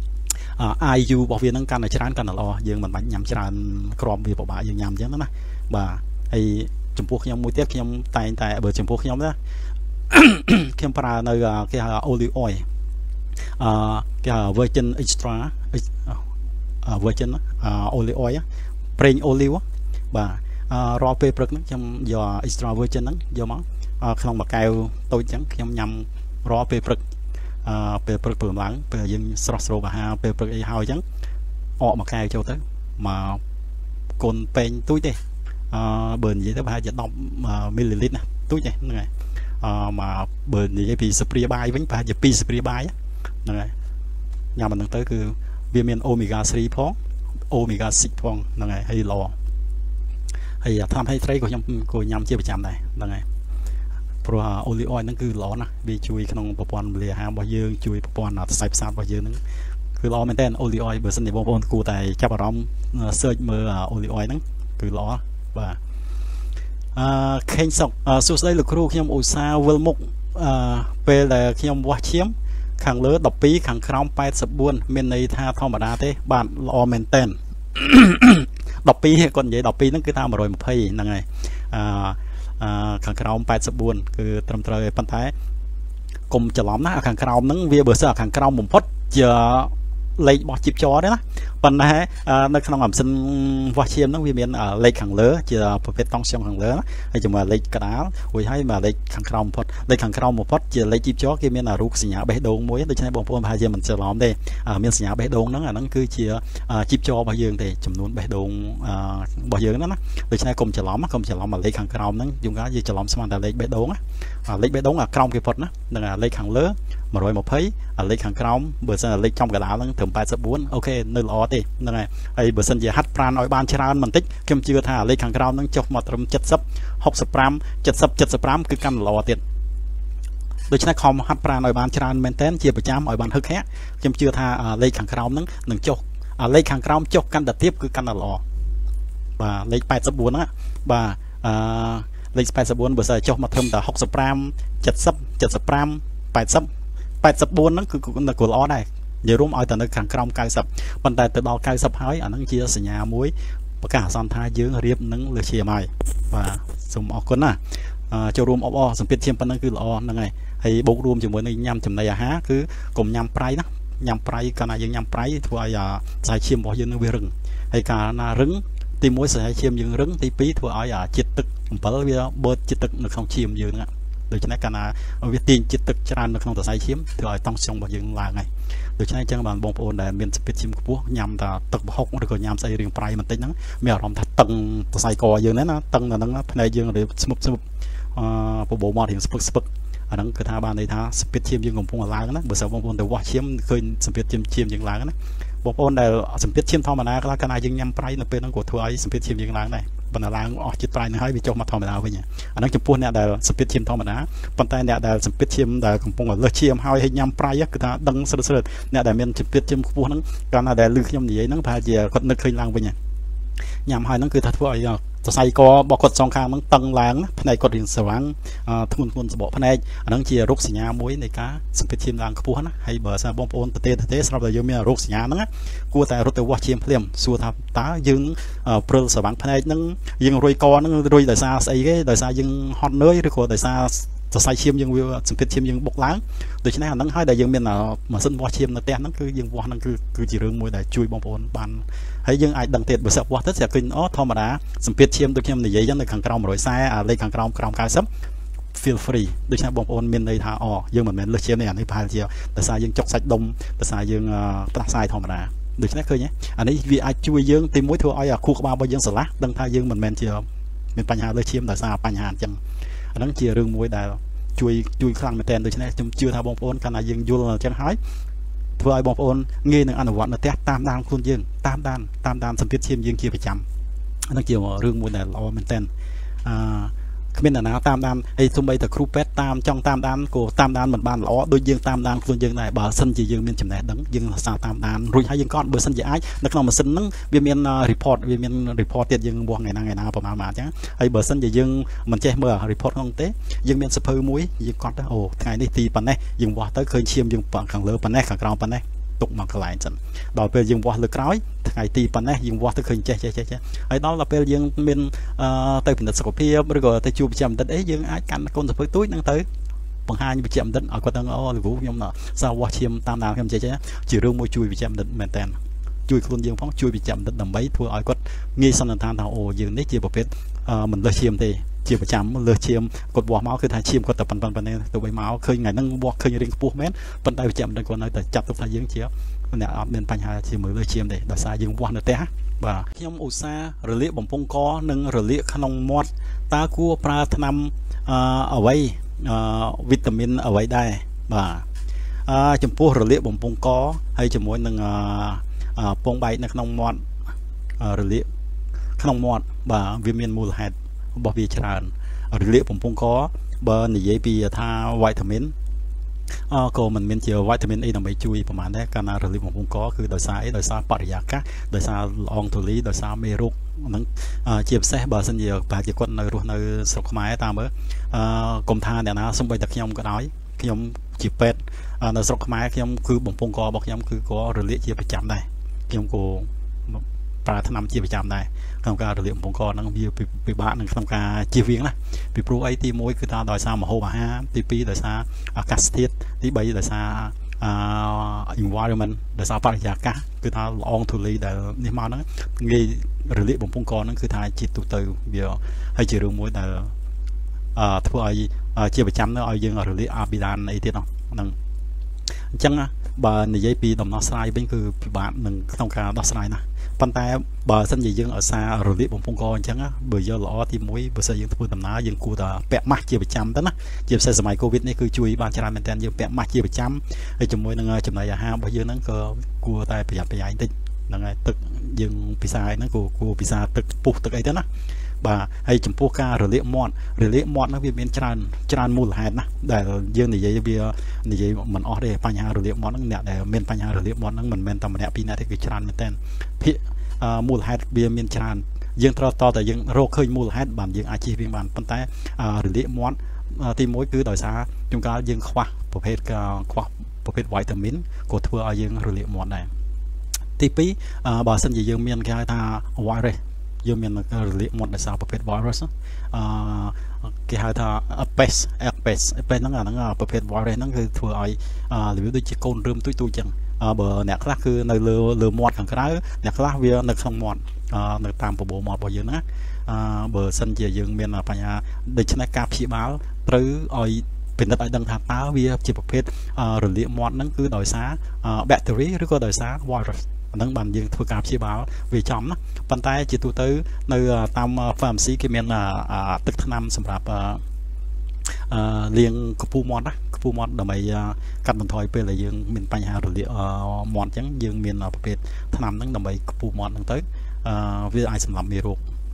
IU របស់វាហ្នឹងកាន់តែច្រើនកាន់តែល្អយើងមិនបាច់ញ៉ាំច្រើនគ្រាប់វាពិបាកយើងញ៉ាំអញ្ចឹងណាបាទហើយចំពោះខ្ញុំមួយទៀតខ្ញុំតែងតែបើចំពោះខ្ញុំណាខ្ញុំប្រើនៅគេហៅ olive oil គេហៅ virgin extra virgin olive oil ប្រេង olive បាទរាល់ពេលព្រឹកហ្នឹងខ្ញុំយក extra virgin ហ្នឹងយកមកក្នុងមួយកែវតូចអញ្ចឹងខ្ញុំញ៉ាំរាល់ពេលព្រឹកពេលព្រឹកព្រលឹមឡើងពេលយើងស្រស់ស្រូបអាហារពេលព្រឹកអីហើយអញ្ចឹងអកមួយកែវចូលទៅមកកូនពេងទូចទេបើនិយាយទៅប្រហែលជា10មីលីលីត្រណាទូចទេហ្នឹងហើយមកបើនិយាយពីស្ព្រាបាយវិញប្រហែលជា2ស្ព្រាបាយហ្នឹងហើយញ៉ាំហ្នឹងទៅគឺវាមានអូមេហ្គា3ផងអូមេហ្គា6ផងហ្នឹងហើយហើយល្អហើយថ្នាំហេត្រីក៏ខ្ញុំក៏ញ៉ាំជាប្រចាំដែរហ្នឹងហើយព្រោះអូលីអុយហ្នឹងគឺល្អណាស់វាជួយក្នុងប្រព័ន្ធពលាអាហាររបស់យើងជួយប្រព័ន្ធសរសៃប្រសាទរបស់យើងហ្នឹងគឺល្អមែនតើអូលីអុយបើសិនជាបងប្អូនគួរតែចាប់អារម្មណ៍ search មើលអូលីអុយហ្នឹងគឺល្អបាទខេងសុកសួស្តីលោកគ្រូខ្ញុំឧស្សាហ៍វិលមុខពេលដែលខ្ញុំវាស់ឈាមខាងលើ12ខាងក្រោម84មានន័យថាធម្មតាទេបាទល្អមែនតើ12គាត់និយាយ12ហ្នឹងគឺថា120ហ្នឹងហើយខាងក្រោម84គឺត្រឹមត្រូវហើយប៉ុន្តែកុំច្រឡំណាខាងក្រោមហ្នឹងវាបើសិនខាងក្រោមបំផុតជាលេខរបស់ជីបចរទេណាប៉ុន្តែនៅក្នុងម៉ាស៊ីនវាស់ឈាមហ្នឹងវាមានលេខខាងលើជាប្រភេទតង់ស្យងខាងលើហើយជាមួយលេខកដាលរួចហើយមកលេខខាងក្រោមបំផុតលេខខាងក្រោមបំផុតជាលេខជីបចរគេមានរូបសញ្ញាបេះដូងមួយដូច្នេះបងប្អូនប្រហែលជាមិនច្រឡំទេមានសញ្ញាបេះដូងហ្នឹងអាហ្នឹងគឺជាជីបចររបស់យើងទេចំនួនបេះដូងរបស់យើងហ្នឹងណាដូច្នេះកុំច្រឡំមកលេខខាងក្រោមហ្នឹងយូរកាលយើងច្រឡំស្មានតែលេខបេះដូងលេខបេះដូងក្រោមគេផុតណាហ្នឹងលេខខាងលើ120លេខខាងក្រោមបើសិនលេខចំកដាលហ្នឹងត្រឹម84អូខេនៅល្អទេហ្នឹងហើយបើសិនជាហាត់ប្រាណឲ្យបានច្រើនបន្តិចខ្ញុំជឿថាលេខខាងក្រោមហ្នឹងចុះមកត្រឹម70 65 70 75គឺកាន់ល្អទៀតដូច្នេះខំហាត់ប្រាណឲ្យបានច្រើនមែនតើជាប្រចាំឲ្យបានហឹកហាក់ខ្ញុំជឿថាលេខខាងក្រោមហ្នឹងនឹងចុះលេខខាងក្រោមចុះកាន់តែទាបគឺកាន់តែល្អបាទលេខ84ហ្នឹងបាទលេខ84បើសិនចុះមកត្រឹមតែ65 70 75 80 84ហ្នឹងគឺល្អដែរនិយាយរួមឲ្យតែនៅខាងក្រោម90ប៉ុន្តែទៅដល់90ហើយអាហ្នឹងជាសញ្ញាមួយប្រកាសអាសន្នថាយើងរៀបនឹងលើឈាមហើយបាទសូមអរគុណណាចូលរួមអបអរសម្ពាធឈាមប៉ុណ្ណឹងគឺល្អហ្នឹងហើយបូករួមជាមួយនឹងញ៉ាំចំណីអាហារគឺកុំញ៉ាំប្រៃណាញ៉ាំប្រៃកាលណាយើងញ៉ាំប្រៃធ្វើឲ្យសរសៃឈាមរបស់យើងនឹងវារឹងហើយកាលណារឹងទី1សរសៃឈាមយើងរឹងទី2ធ្វើឲ្យជាតិទឹកអំបិលវាបឺតជាតិទឹកនៅក្នុងឈាមយើងហ្នឹងដូច្នេះកាលណាវាទាញជាតិទឹកច្រើននៅក្នុងសរសៃឈាមធ្វើឲ្យតង់ស្យងរបស់យើងឡើងហើយដូច្នេះអញ្ចឹងបានបងប្អូនដែលមានសម្ពាធឈាមខ្ពស់ញ៉ាំតែទឹកប្រហុកឬក៏ញ៉ាំស្អីរៀងប្រៃបន្តិចហ្នឹងមានអារម្មណ៍ថាតឹងសរសៃកយើងណាតឹងនៅហ្នឹងភ្នែកយើងរៀងស្មុបបបោមាត់រៀងស្ពឹកអាហ្នឹងគឺថាបានន័យថាសម្ពាធឈាមយើងកំពុងឡើងណាបើសិនបងប្អូនទៅវាស់ឈាមឃើញសម្ពាធឈាមយើងឡើងណាបងប្អូនដែលសម្ពាធឈាមធម្មតាកាលណាយើងញ៉ាំប្រៃនៅពេលហ្នឹងក៏ធ្វើឲ្យសម្ពាធឈាមយើងឡើងដែរបណ្ណាឡើងអស់ជាតិប្រៃនឹងហើយវាចុះមកធម្មតាវិញអាហ្នឹងចំពោះអ្នកដែលសម្ពាធឈាមធម្មតាប៉ុន្តែអ្នកដែលសម្ពាធឈាមដែលកំពុងលើសឈាមហើយញ៉ាំប្រៃគឺថាដឹងស្រិតអ្នកដែលមានសម្ពាធឈាមខ្ពស់ហ្នឹងកាលណាដែលឮខ្ញុំនិយាយហ្នឹងប្រហែលជាគាត់នឹកឃើញឡើងវិញញ៉ាំហើយហ្នឹងគឺថាធ្វើឲ្យសរសៃករបស់គាត់សងខាងហ្នឹងតឹងឡើងផ្នែកគាត់រៀងស្វាំងធ្ងន់សបកភ្នែកអាហ្នឹងជារោគសញ្ញាមួយនៃការសម្ពាធឈាមឡើងខ្ពស់ណាហើយបើសិនបងប្អូនទេស្រាប់តែយើងមានរោគសញ្ញាហ្នឹងគួរតែរត់ទៅវាស់ឈាមភ្លាមសួរថាតើយើងព្រិលស្វាំងភ្នែកហ្នឹងយើងរុយកហ្នឹងរុយដោយសារស្អីគេដោយសារយើងហត់នឿយឬក៏ដោយសារសរសៃឈាមយើងវាសម្ពាធឈាមយើងបុកឡើងដូច្នេះអាហ្នឹងហើយដែលយើងមានម៉ាស៊ីនវាស់ឈាមនៅផ្ទះហ្នឹងគឺយើងវាស់ហ្នឹងគឺជារឿងមួយដែលជួយបងប្អូនបានហើយយើងអាចដឹងទៀតបើសិនវាស់ទៅស្រាប់ឃើញធម្មតាសម្ពាធឈាមដូចខ្ញុំនិយាយចឹងនៅខាងក្រោម140លេខខាងក្រោម90 feel free ដូច្នេះបងប្អូនមានន័យថាយើងមិនមែនលើសឈាមទេអានេះប្រហែលជាដោយសារយើងចុកសាច់ដុំដោយសារយើងផ្ដាសាយធម្មតាដូច្នេះឃើញអានេះវាអាចជួយយើងទីមួយធ្វើឲ្យខួរក្បាលរបស់យើងស្រឡះដឹងថាយើងមិនមែនជាមានបញ្ហាលើសឈាមដោយសារបញ្ហាអញ្ចឹងអាហ្នឹងជារឿងមួយដែលជួយខ្លាំងមែនទែនដូច្នេះខ្ញុំជឿថាបងប្អូនកាលណាយើងយល់អញ្ចឹងហើយធ្វើឲ្យបងប្អូនងាយនឹងអនុវត្តនៅផ្ទះតាមដានខ្លួនយើងតាមដានសម្ពាធឈាមយើងជាប្រចាំអាហ្នឹងជារឿងមួយដែលល្អមែនទែនគ្មានអ្នកណាតាមដានហើយទោះបីតែគ្រូពេទ្យចង់តាមដានក៏តាមដានមិនបានល្អដូចយើងតាមដានខ្លួនយើងដែរបើសិនជាយើងមានចំណេះដឹងយើងសារតាមដានរួចហើយយើងក៏បើសិនជាអាចនៅក្នុងម៉ាស៊ីនហ្នឹងវាមាន report ទៀតយើងវាស់ថ្ងៃណាប្រហែលអញ្ចឹងហើយបើសិនជាយើងមិនចេះមើល report ក្នុងទេយើងមានសភៅមួយយើងកត់ទៅថ្ងៃនេះទីប៉ុណ្ណេះយើងវាស់ទៅឃើញឈាមយើងខាងលើប៉ុណ្ណេះខាងក្រោមប៉ុណ្ណេះទុកមកកន្លែងសិនដល់ពេលយើងវាស់លើក្រោយថ្ងៃទីប៉ុណ្ណេះយើងវាស់ទៅឃើញចេះហើយដល់ពេលយើងមានទៅពិនិត្យសុខភាពឬក៏ទៅជួបវិជ្ជាបណ្ឌិតអីយើងអាចកាន់កូនសភៅទូចហ្នឹងទៅបង្ហាញវិជ្ជាបណ្ឌិតឲ្យគាត់ដឹងលោកគ្រូខ្ញុំសារវាស់ឈាមតាមដានខ្ញុំចេះជារឿងមួយជួយវិជ្ជាបណ្ឌិតមែនតើជួយខ្លួនយើងផងជួយវិជ្ជាបណ្ឌិតដើម្បីធ្វើឲ្យគាត់ងាយសន្និដ្ឋានថាយើងនេះជាប្រភេទមិនលើសឈាមទេជាប្រចាំលើសឈាមគាត់វាស់មកគឺថាឈាមគាត់តែប៉ុណ្ណេះទៅបីមកឃើញថ្ងៃហ្នឹងវាស់ឃើញរៀងខ្ពស់មែនប៉ុន្តែវិជ្ជាបណ្ឌិតគាត់នៅតែចាប់ទុកថាយើងជាអ្នកអត់មានបញ្ហាជាមួយលើសឈាមទេដោយសារយើងវាស់នៅផ្ទះបាទខ្ញុំឧស្សាហ៍រលាកបំពង់កនិងរលាកក្នុងមាត់តើគួរប្រើថ្នាំអ្វីវីតាមីនអ្វីដែរបាទចំពោះរលាកបំពង់កហើយជាមួយនឹងពងបែកនៅក្នុងមាត់រលាកក្នុងមាត់បាទវាមានមូលហេតុរបស់វាច្រើនរលាកបំពង់កបើនិយាយពីថាវីតាមីនក៏មិនមានជាវីតាមីនអីដើម្បីជួយប្រហែលដែរកាលណារលាកបំពង់កគឺដោយសារអីដោយសារបរិយាកាសដោយសារល្អងទូលីដោយសារមេរោគហ្នឹងជាពិសេសបើសិនជាប្រហែលជាគាត់នៅរស់នៅស្រុកខ្មែរតាមមើលកុំថាអ្នកណាសូម្បីតែខ្ញុំក៏ដោយខ្ញុំជាពេទ្យនៅស្រុកខ្មែរខ្ញុំគឺបំពង់ករបស់ខ្ញុំគឺក៏រលាកជាប្រចាំដែរខ្ញុំក៏ប្រើថ្នាំជាប្រចាំដែរក្នុងការរលាកបំពង់កហ្នឹងវាពិបាកនៅក្នុងការជៀសវាងណាពីព្រោះអីទី1គឺថាដោយសារម្ហូបអាហារទី2ដោយសារអាកាសធាតុទី3ដោយសារ environment ដោយសារបរិយាកាសគឺថាល្អងធូលីដែលនេះមកហ្នឹងងាយរលាកបំពង់កហ្នឹងគឺថាជាទូទៅវាហើយជារឿងមួយដែលធ្វើឲ្យជាប្រចាំនៅឲ្យយើងរលាកអាប៊ីដានអីទៀតហ្នឹងអញ្ចឹងបើនិយាយពីដំណោះស្រាយវិញគឺពិបាកនឹងក្នុងការដោះស្រាយណាប៉ុន្តែបើសិនជាយើងឧស្សាហ៍រលាកបំពង់កអញ្ចឹងបើយកល្អទី1បើសិនយើងធ្វើដំណើរយើងគួរតែពាក់ម៉ាស់ជាប្រចាំទៅណាជាពិសេសសម័យកូវីដនេះគឺជួយបានច្រើនមែនទែនយើងពាក់ម៉ាស់ជាប្រចាំហើយជាមួយនឹងចំណីអាហាររបស់យើងហ្នឹងក៏គួរតែប្រយ័ត្នប្រយែងតិចហ្នឹងហើយទឹកយើងពិសាហ្នឹងក៏គួរពិសាទឹកពុះទឹកអីទៅណាបាទហើយចំពោះការរលាកមាត់ហ្នឹងវាមានច្រើនមូលហេតុណាដែលយើងនិយាយមិនអស់ទេបញ្ហារលាកមាត់ហ្នឹងអ្នកដែលមានបញ្ហារលាកមាត់ហ្នឹងមិនមែនតែម្នាក់ពីរនាក់ទេគឺច្រើនមែនតើភាគមូលហេតុវាមានច្រើនយើងត្រូវតតែយើងរកឃើញមូលហេតុបានយើងអាចជៀសវាងបានប៉ុន្តែរលាកមាត់ទី1គឺដោយសារជួនកាលយើងខ្វះប្រភេទវីតាមីនក៏ធ្វើឲ្យយើងរលាកមាត់ដែរទី2បើសិនជាយើងមានគេហៅថា virus យើងមានរលាកមាត់ដោយសារប្រភេទ virus គេហៅថា herpes ហ្នឹងអាហ្នឹងប្រភេទ virus ហ្នឹងគឺធ្វើឲ្យរបៀបដូចជាកូនរឿមទូចចឹងបើអ្នកខ្លះគឺនៅលើមាត់ខាងក្រៅអ្នកខ្លះវានៅក្នុងមាត់នៅតាមបបោមាត់របស់យើងណាបើសិនជាយើងមានបញ្ហាដូច្នេះការព្យាបាលត្រូវឲ្យពិនិត្យឲ្យដឹងថាតើវាជាប្រភេទរលាកមាត់ហ្នឹងគឺដោយសារ bacteria ឬក៏ដោយសារ virus ហ្នឹងបានយើងធ្វើការព្យាបាលវាចំណាប៉ុន្តែជាទូទៅនៅតាម pharmacy គេមានទឹកថ្នាំសម្រាប់លាងកពូមាត់ណាកពូមាត់ដើម្បីកាត់បន្ថយពេលដែលយើងមានបញ្ហារលាកមាត់អញ្ចឹងយើងមានប្រភេទថ្នាំហ្នឹងដើម្បីកពូមាត់ហ្នឹងទៅវាអាចសម្លាប់មេរោគ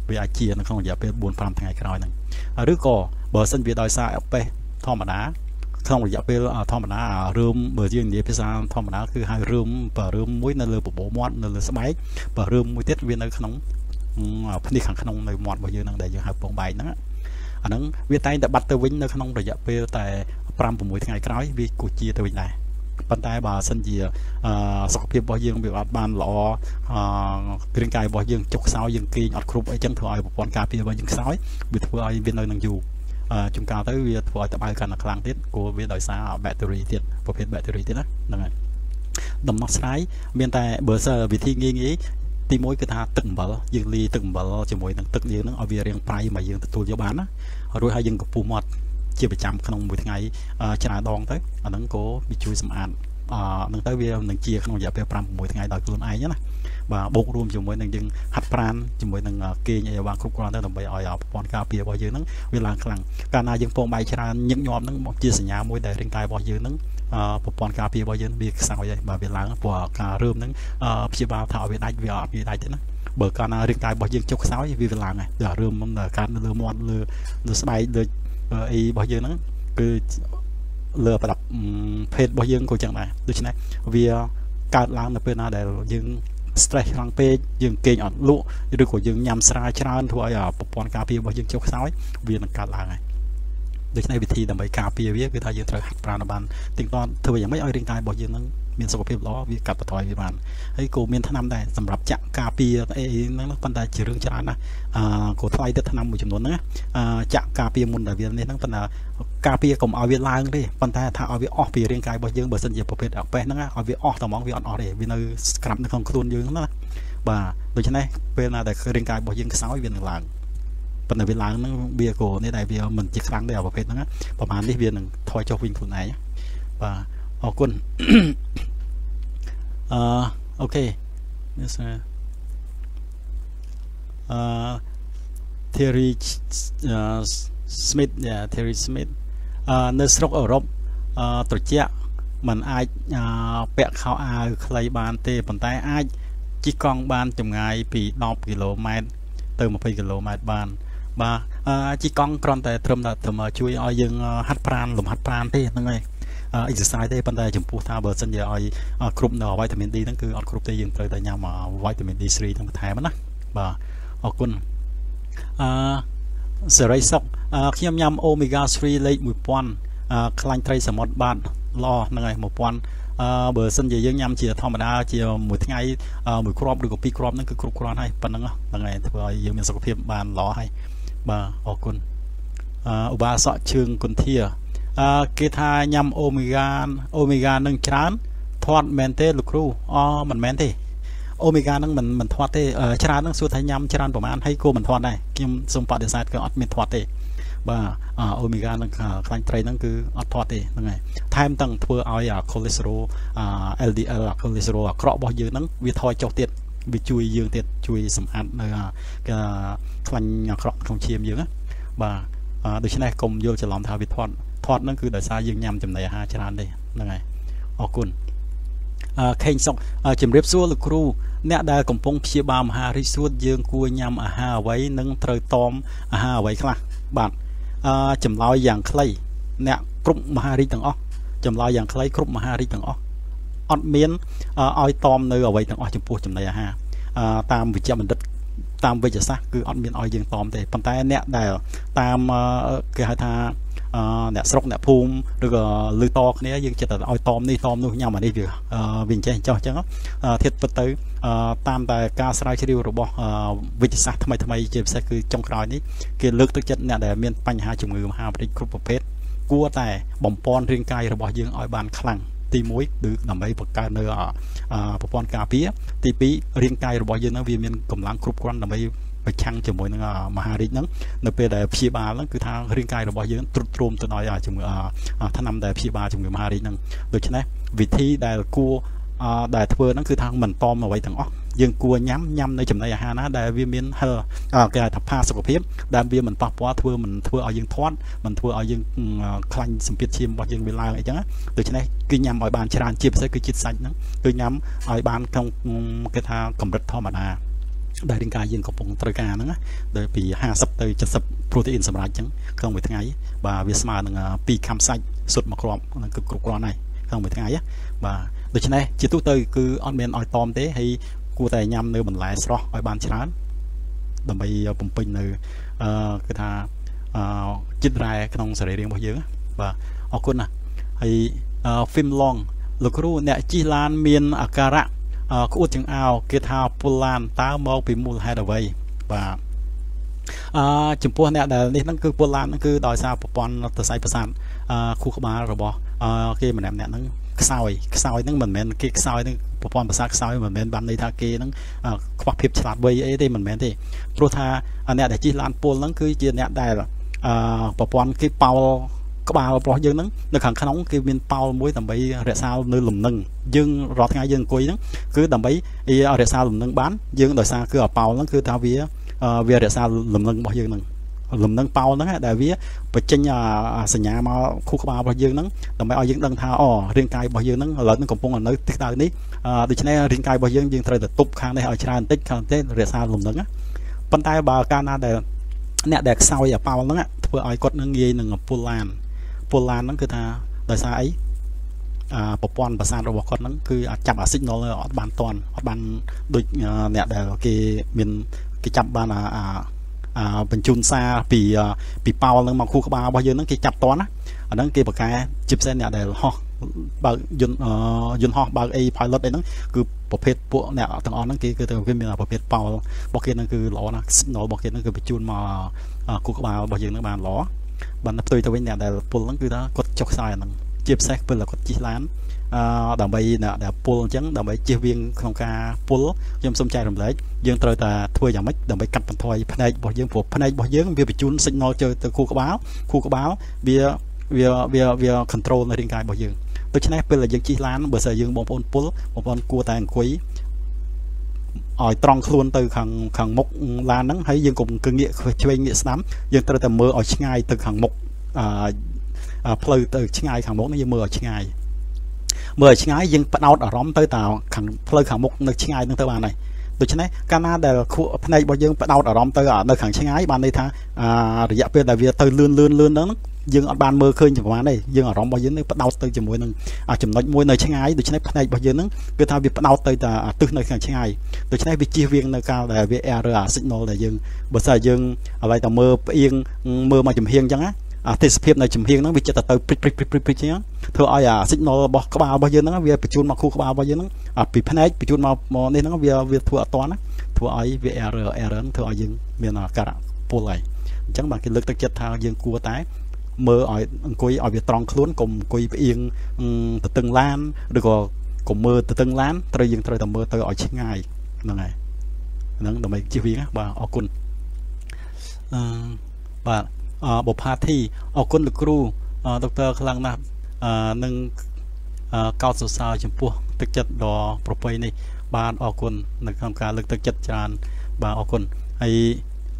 វាអាចជានៅក្នុងរយៈពេល4-5ថ្ងៃក្រោយហ្នឹងឬក៏បើសិនវាដោយសារអពេសធម្មតាក្នុងរយៈពេលធម្មតារឿងបើយើងនិយាយភាសាធម្មតាគឺហៅរឿងមួយនៅលើបបោមាត់នៅលើស្បែកបើរឿងមួយទៀតវានៅក្នុងភ្នែកខាងក្នុងនៅមាត់របស់យើងហ្នឹងដែលយើងហៅពងបែកហ្នឹងអាហ្នឹងវាតែងតែបាត់ទៅវិញនៅក្នុងរយៈពេលតែ5-6ថ្ងៃក្រោយវាគូជាទៅវិញដែរប៉ុន្តែបើសិនជាសុខភាពរបស់យើងវាអត់បានល្អរាងកាយរបស់យើងចុកខ្សោយយើងគេងអត់គ្រប់អីចឹងធ្វើឲ្យប្រព័ន្ធការពាររបស់យើងខ្សោយវាធ្វើឲ្យវានៅនឹងយូរជួនកាលទៅវាធ្វើឲ្យតបៅកាន់តែខ្លាំងទៀតគោវាដោយសារបាក់តេរីទៀតប្រភេទបាក់តេរីទៀតណាហ្នឹងហើយដំណោះស្រាយមានតែបើសិនវិធីងាយទី1គឺថាទឹកអំបិលយើងលាយទឹកអំបិលជាមួយនឹងទឹកយើងហ្នឹងឲ្យវារាងប្រៃមកយើងទទួលយកបានណារួចហើយយើងកពុះមាត់ជាប្រចាំក្នុងមួយថ្ងៃច្រើនដងទៅអាហ្នឹងក៏វាជួយសម្អាតហ្នឹងទៅវានឹងជាក្នុងរយៈពេល5-6ថ្ងៃដោយខ្លួនឯងណាបាទបូករួមជាមួយនឹងយើងហាត់ប្រាណជាមួយនឹងគេងអីឲ្យបានគ្រប់គ្រាន់ទៅដើម្បីឲ្យប្រព័ន្ធការពាររបស់យើងហ្នឹងវាឡើងខ្លាំងកាលណាយើងពងបែកច្រើនញឹកញាប់ហ្នឹងជាសញ្ញាមួយដែលរាងកាយរបស់យើងហ្នឹងប្រព័ន្ធការពាររបស់យើងវាខ្សោយហើយបាទវាឡើងព្រោះការរើមហ្នឹងព្យាបាលថាឲ្យវាដាច់វាអត់វាដាច់ទេណាបើកាលណារាងកាយរបស់យើងចុះខ្សោយវាឡើងហើយដល់រើមហ្នឹងកាត់នៅលើមាត់លើស្បែកលើអីរបស់យើងហ្នឹងគឺលើប្រដាប់ភេទរបស់យើងក៏ចឹងដែរដូច្នេះវាកើតឡើងនៅពេលណាដែលយើង stress ខ្លាំងពេកយើងគេងអត់លក់ឬក៏យើងញ៉ាំស្រាច្រើនធ្វើឲ្យប្រព័ន្ធការពាររបស់យើងចុះខ្សោយវានឹងកើតឡើងហើយដូច្នេះវិធីដើម្បីការពារវាគឺថាយើងត្រូវហាត់ប្រាណឲ្យបានទៀងទាត់ធ្វើយ៉ាងម៉េចឲ្យរាងកាយរបស់យើងនឹងមានសុខភាពល្អវាកាត់បន្ថយវាបានហើយក៏មានថ្នាំដែរសម្រាប់ចាក់ការពារអីហ្នឹងប៉ុន្តែជារឿងច្រើនណាស់ក៏ថ្លៃទៅថ្នាំមួយចំនួនហ្នឹងចាក់ការពារមុនដែលវានេះហ្នឹងប៉ុន្តែការពារកុំឲ្យវាឡើងទេប៉ុន្តែថាឲ្យវាអស់ពីរាងកាយរបស់យើងបើសិនជាប្រភេទអពេសហ្នឹងឲ្យវាអស់តែហ្មងវាអត់អស់ទេវានៅស្ក្រាប់នៅក្នុងខ្លួនយើងហ្នឹងណាបាទដូច្នេះពេលណាដែលរាងកាយរបស់យើងខ្សោយវានឹងឡើងប៉ុន្តែវាឡើងហ្នឹងវាក៏នេះដែរវាមិនជាខ្លាំងទេប្រភេទហ្នឹងប្រហែលនេះវានឹងថយចុះវិញខ្លួនឯងបាទអរគុណអូខេ Terry Smith Terry Smith នៅស្រុកអឺរ៉ុបត្រជាក់มันអាចពាក់ខោអាវខ្លីបានទេប៉ុន្តែអាចជិះកង់បានចម្ងាយពី10 គីឡូម៉ែត្រទៅ20 គីឡូម៉ែត្របានបាទជិះកង់គ្រាន់តែត្រឹមតែជួយឲ្យយើងហាត់ប្រាណលំហាត់ប្រាណទេហ្នឹងហើយ exercise ទេប៉ុន្តែចំពោះថាបើសិនជាឲ្យគ្រប់នៅវីតាមីន D ហ្នឹងគឺអត់គ្រប់ទេយើងត្រូវតែញ៉ាំវីតាមីន D3 ហ្នឹងបន្ថែមណាបាទអរគុណសេរីសុខខ្ញុំញ៉ាំ Omega 3 លេខ 1000 ខ្លាញ់ត្រីសមុទ្របាទល្អហ្នឹងហើយ 1000 បើសិនជាយើងញ៉ាំជាធម្មតាជាមួយថ្ងៃមួយគ្រាប់ឬក៏ពីរគ្រាប់ហ្នឹងគឺគ្រប់គ្រាន់ហើយប៉ុណ្្នឹងហ្នឹងហើយធ្វើឲ្យយើងមានសុខភាពបានល្អហើយបាទអរគុណឧបាសកជើងគុន្ធាគេថាញ៉ាំ Omega នឹងច្រើនធាត់មែនទេលោកគ្រូមិនមែនទេ Omega នឹងមិនធាត់ទេច្រើននឹងសួរថាញ៉ាំច្រើនប្រហែលហើយគួរមិនធាត់ដែរខ្ញុំសូមបដិសេធគឺអត់មានធាត់ទេបាទ Omega នឹងខ្លាញ់ត្រីហ្នឹងគឺអត់ធាត់ទេហ្នឹងហើយថែមទាំងធ្វើឲ្យ cholesterol LDL cholesterol អាក្រក់របស់យើងហ្នឹងវាថយចុះទៀតវាជួយយើងទៀតជួយសម្អាតនៅខ្លាញ់អាក្រក់ក្នុងឈាមយើងណាបាទដូច្នេះកុំយល់ច្រឡំថាវាធាត់ហ្នឹងគឺដោយសារយើងញ៉ាំចំណីអាហារច្រើនទេហ្នឹងហើយអរគុណខេងសុកជំរាបសួរលោកគ្រូអ្នកដែលកំពុងព្យាបាលមហារីកសួតយើងគួរញ៉ាំអាហារអ្វីនិងត្រូវតមអាហារអ្វីខ្លះបាទចម្លើយយ៉ាងខ្លីអ្នកគ្រប់មហារីកទាំងអស់ចម្លើយយ៉ាងខ្លីគ្រប់មហារីកទាំងអស់អត់មានឲ្យតមនៅអ្វីទាំងអស់ចំពោះចំណីអាហារតាមវិជ្ជាបណ្ឌិតតាមវិទ្យាសាស្ត្រគឺអត់មានឲ្យយើងតមទេប៉ុន្តែអ្នកដែលតាមគេហៅថាអ្នកស្រុកអ្នកភូមិឬក៏លឺតគ្នាយើងចិត្តតែឲ្យតមនេះតមនោះញ៉ាំអានេះវាចេះចោះអញ្ចឹងធៀបពិតទៅតាមតែការស្រាវជ្រាវរបស់វិទ្យាសាស្ត្រថ្មីជាពិសេសគឺចុងក្រោយនេះគេលើកទឹកចិត្តអ្នកដែលមានបញ្ហាជំងឺមហារីកគ្រប់ប្រភេទគួរតែបំពន់រាងកាយរបស់យើងឲ្យបានខ្លាំងទី1គឺដើម្បីបង្កើននៅប្រព័ន្ធការពារទី2រាងកាយរបស់យើងហ្នឹងវាមានកម្លាំងគ្រប់គ្រាន់ដើម្បីប្រឆាំងជាមួយនឹងមហារីកហ្នឹងនៅពេលដែលព្យាបាលហ្នឹងគឺថារាងកាយរបស់យើងទ្រុឌទ្រោមទៅដោយជំងឺថ្នាំដែលព្យាបាលជំងឺមហារីកហ្នឹងដូច្នេះវិធីដែលគួរដែលធ្វើហ្នឹងគឺថាមិនតមអ្វីទាំងអស់យើងគួរញ៉ាំនៅចំណីអាហារណាដែលវាមានគេហៅថាផាសុខភាពដែលវាមិនប៉ះពាល់មិនធ្វើឲ្យយើងធាត់មិនធ្វើឲ្យយើងខ្លាញ់សម្ពាធឈាមរបស់យើងវាឡើងអីចឹងដូច្នេះគឺញ៉ាំឲ្យបានច្រើនជាពិសេសគឺជាតិសាច់ហ្នឹងគឺញ៉ាំឲ្យបានក្នុងគេថាកម្រិតធម្មតា đại điện cài dương có bùng trời ca nữa đời bị 50 tới 70 protein sầm rạch chẳng không bị tháng ấy và việc mà là pi cam xanh sụt một crom là cực cực crom này không bị tháng ấy và được cho này chỉ tu tới cứ on men oi tom thế hay cua tài nhâm nơi mình lại sro oi ban chán đầm bay bùng pin nơi cái thà chít ra trong sợi riêng bao nhiêu và ở quân hay phim long lục ru nè chi lan miền akara khu chừng ao kia thao Poland tá mò bị mù hai đầu vậy và chừng pua nè là đi nó cứ Poland nó cứ đòi sao Pon từ sai percent khu các bạn rồi bỏ kia mình nè nó soi nó mình men kia soi nó Pon percent soi mình men ban đây tha kia nó khoác phép chặt vậy ấy thì mình men thì pro tha nè để chi lan Poland nó cứ chia nè đây là Pon cái bao có bao bao dương nắng nó khẳng nóng cái viên bao muối tầm bấy rẻ sao nơi lùm nâng dương rót ngay dương cuối đó cứ tầm bấy rẻ sao lùm nâng bán dương đời sao cứ ở bao nó cứ thao vía vía rẻ sao lùm nâng bao dương nâng lùm nâng bao nó đại vía bật trên sân nhà mà khu bao bao dương nắng tầm bấy ở dương đằng thao riêng cài bao dương nắng lớn nó còn phong là nơi tích đào ní từ trên này riêng cài bao dương dương thời được tụp khang này ở trên tích khang tết rẻ sao lùm nâng á bàn tay bà Canada nè đẹp sau ở bao nó vừa ai quật nó nghe nâng Poland nó cứ tha đời xa ấy bộ pon và san robot con nó cứ chạm ở signal ở bàn toàn ở bàn đôi nè để cái miền cái chạm bàn bên chun xa vì bao nó mà khu các bao giờ nó cái chạm toán á ở nó kia một cái chip xe nè để ho bao dun ho bao a pilot đấy nó cứ bộ phết bộ nè thằng on nó kia cứ từ cái miền bộ phết bao bao kia nó cứ ló nó signal bao kia nó cứ bị chun mà khu các bao giờ nó bàn ló bạn tôi với nhà đại pull nó cứ đó có chọc sai nó chip xét với là có chi lán đồng bay nè để pull trắng đồng bay chia viên không ca pull trong sông chai đồng lấy dương trời ta thua giảm mất đồng bay cắt thôi phần này bỏ dương phục phần này bỏ dương vì bị chun signal chơi từ khu có báo vì controlใน riêng cài bỏ dương tôi cho nên bây là dương chi lán bữa giờ dương một con cua tàn quý ở trong luôn từ khẳng mục là nắng hay dương cùng cương nghĩa chơi nghĩa lắm dương từ từ mưa ở ngay từ khẳng mục plei từ ngay khẳng mục nó dương mưa ở ngay mưa ngay dương bắt đầu ở róm tới tàu khẳng plei khẳng mục nơi ngay nơi bàn này từ trên này Canada là khu này bao dương bắt đầu ở róm tới ở nơi khẳng ngay bàn đây tha dạ bây là việc từ lươn đó dương ở ban mưa khơi như này dương ở róm bao dương bắt đầu từ chùm môi nâng chùm nói môi nơi ngay từ trên này này bao dương nó cứ thao việc bắt đầu tới từ nơi khẳng ngay từ trên này việc chia viên nơi cao là việc signal là dương bữa giờ dương ở đây tàu mưa yên mưa mà chùm hiên chẳng á thì phim này chùm hiên nó bị chết từ prit chứ thưa ai signal bỏ các bao nhiêu nó việc bị chun mà khu các bao nhiêu nó bị phanh ấy bị chun mà nên nó việc thua toán á thua ấy việc thưa ai dương miền là cả pol này chẳng bằng cái lực thực chất thao dương cua tái mưa ở coi ở việc tròn luôn cùng coi yên từ từng lan được rồi cùng mưa từ từng lan từ dương từ tầm mưa từ ở trên ngày này nó đồng mấy chi phí á và ở quân và bộ party ở quân được cru Dr. Khlang nè nâng cao số sao chấm pua thực chất đó propay này ban ở quân nâng tham gia lực thực chất tràn và ở quân hay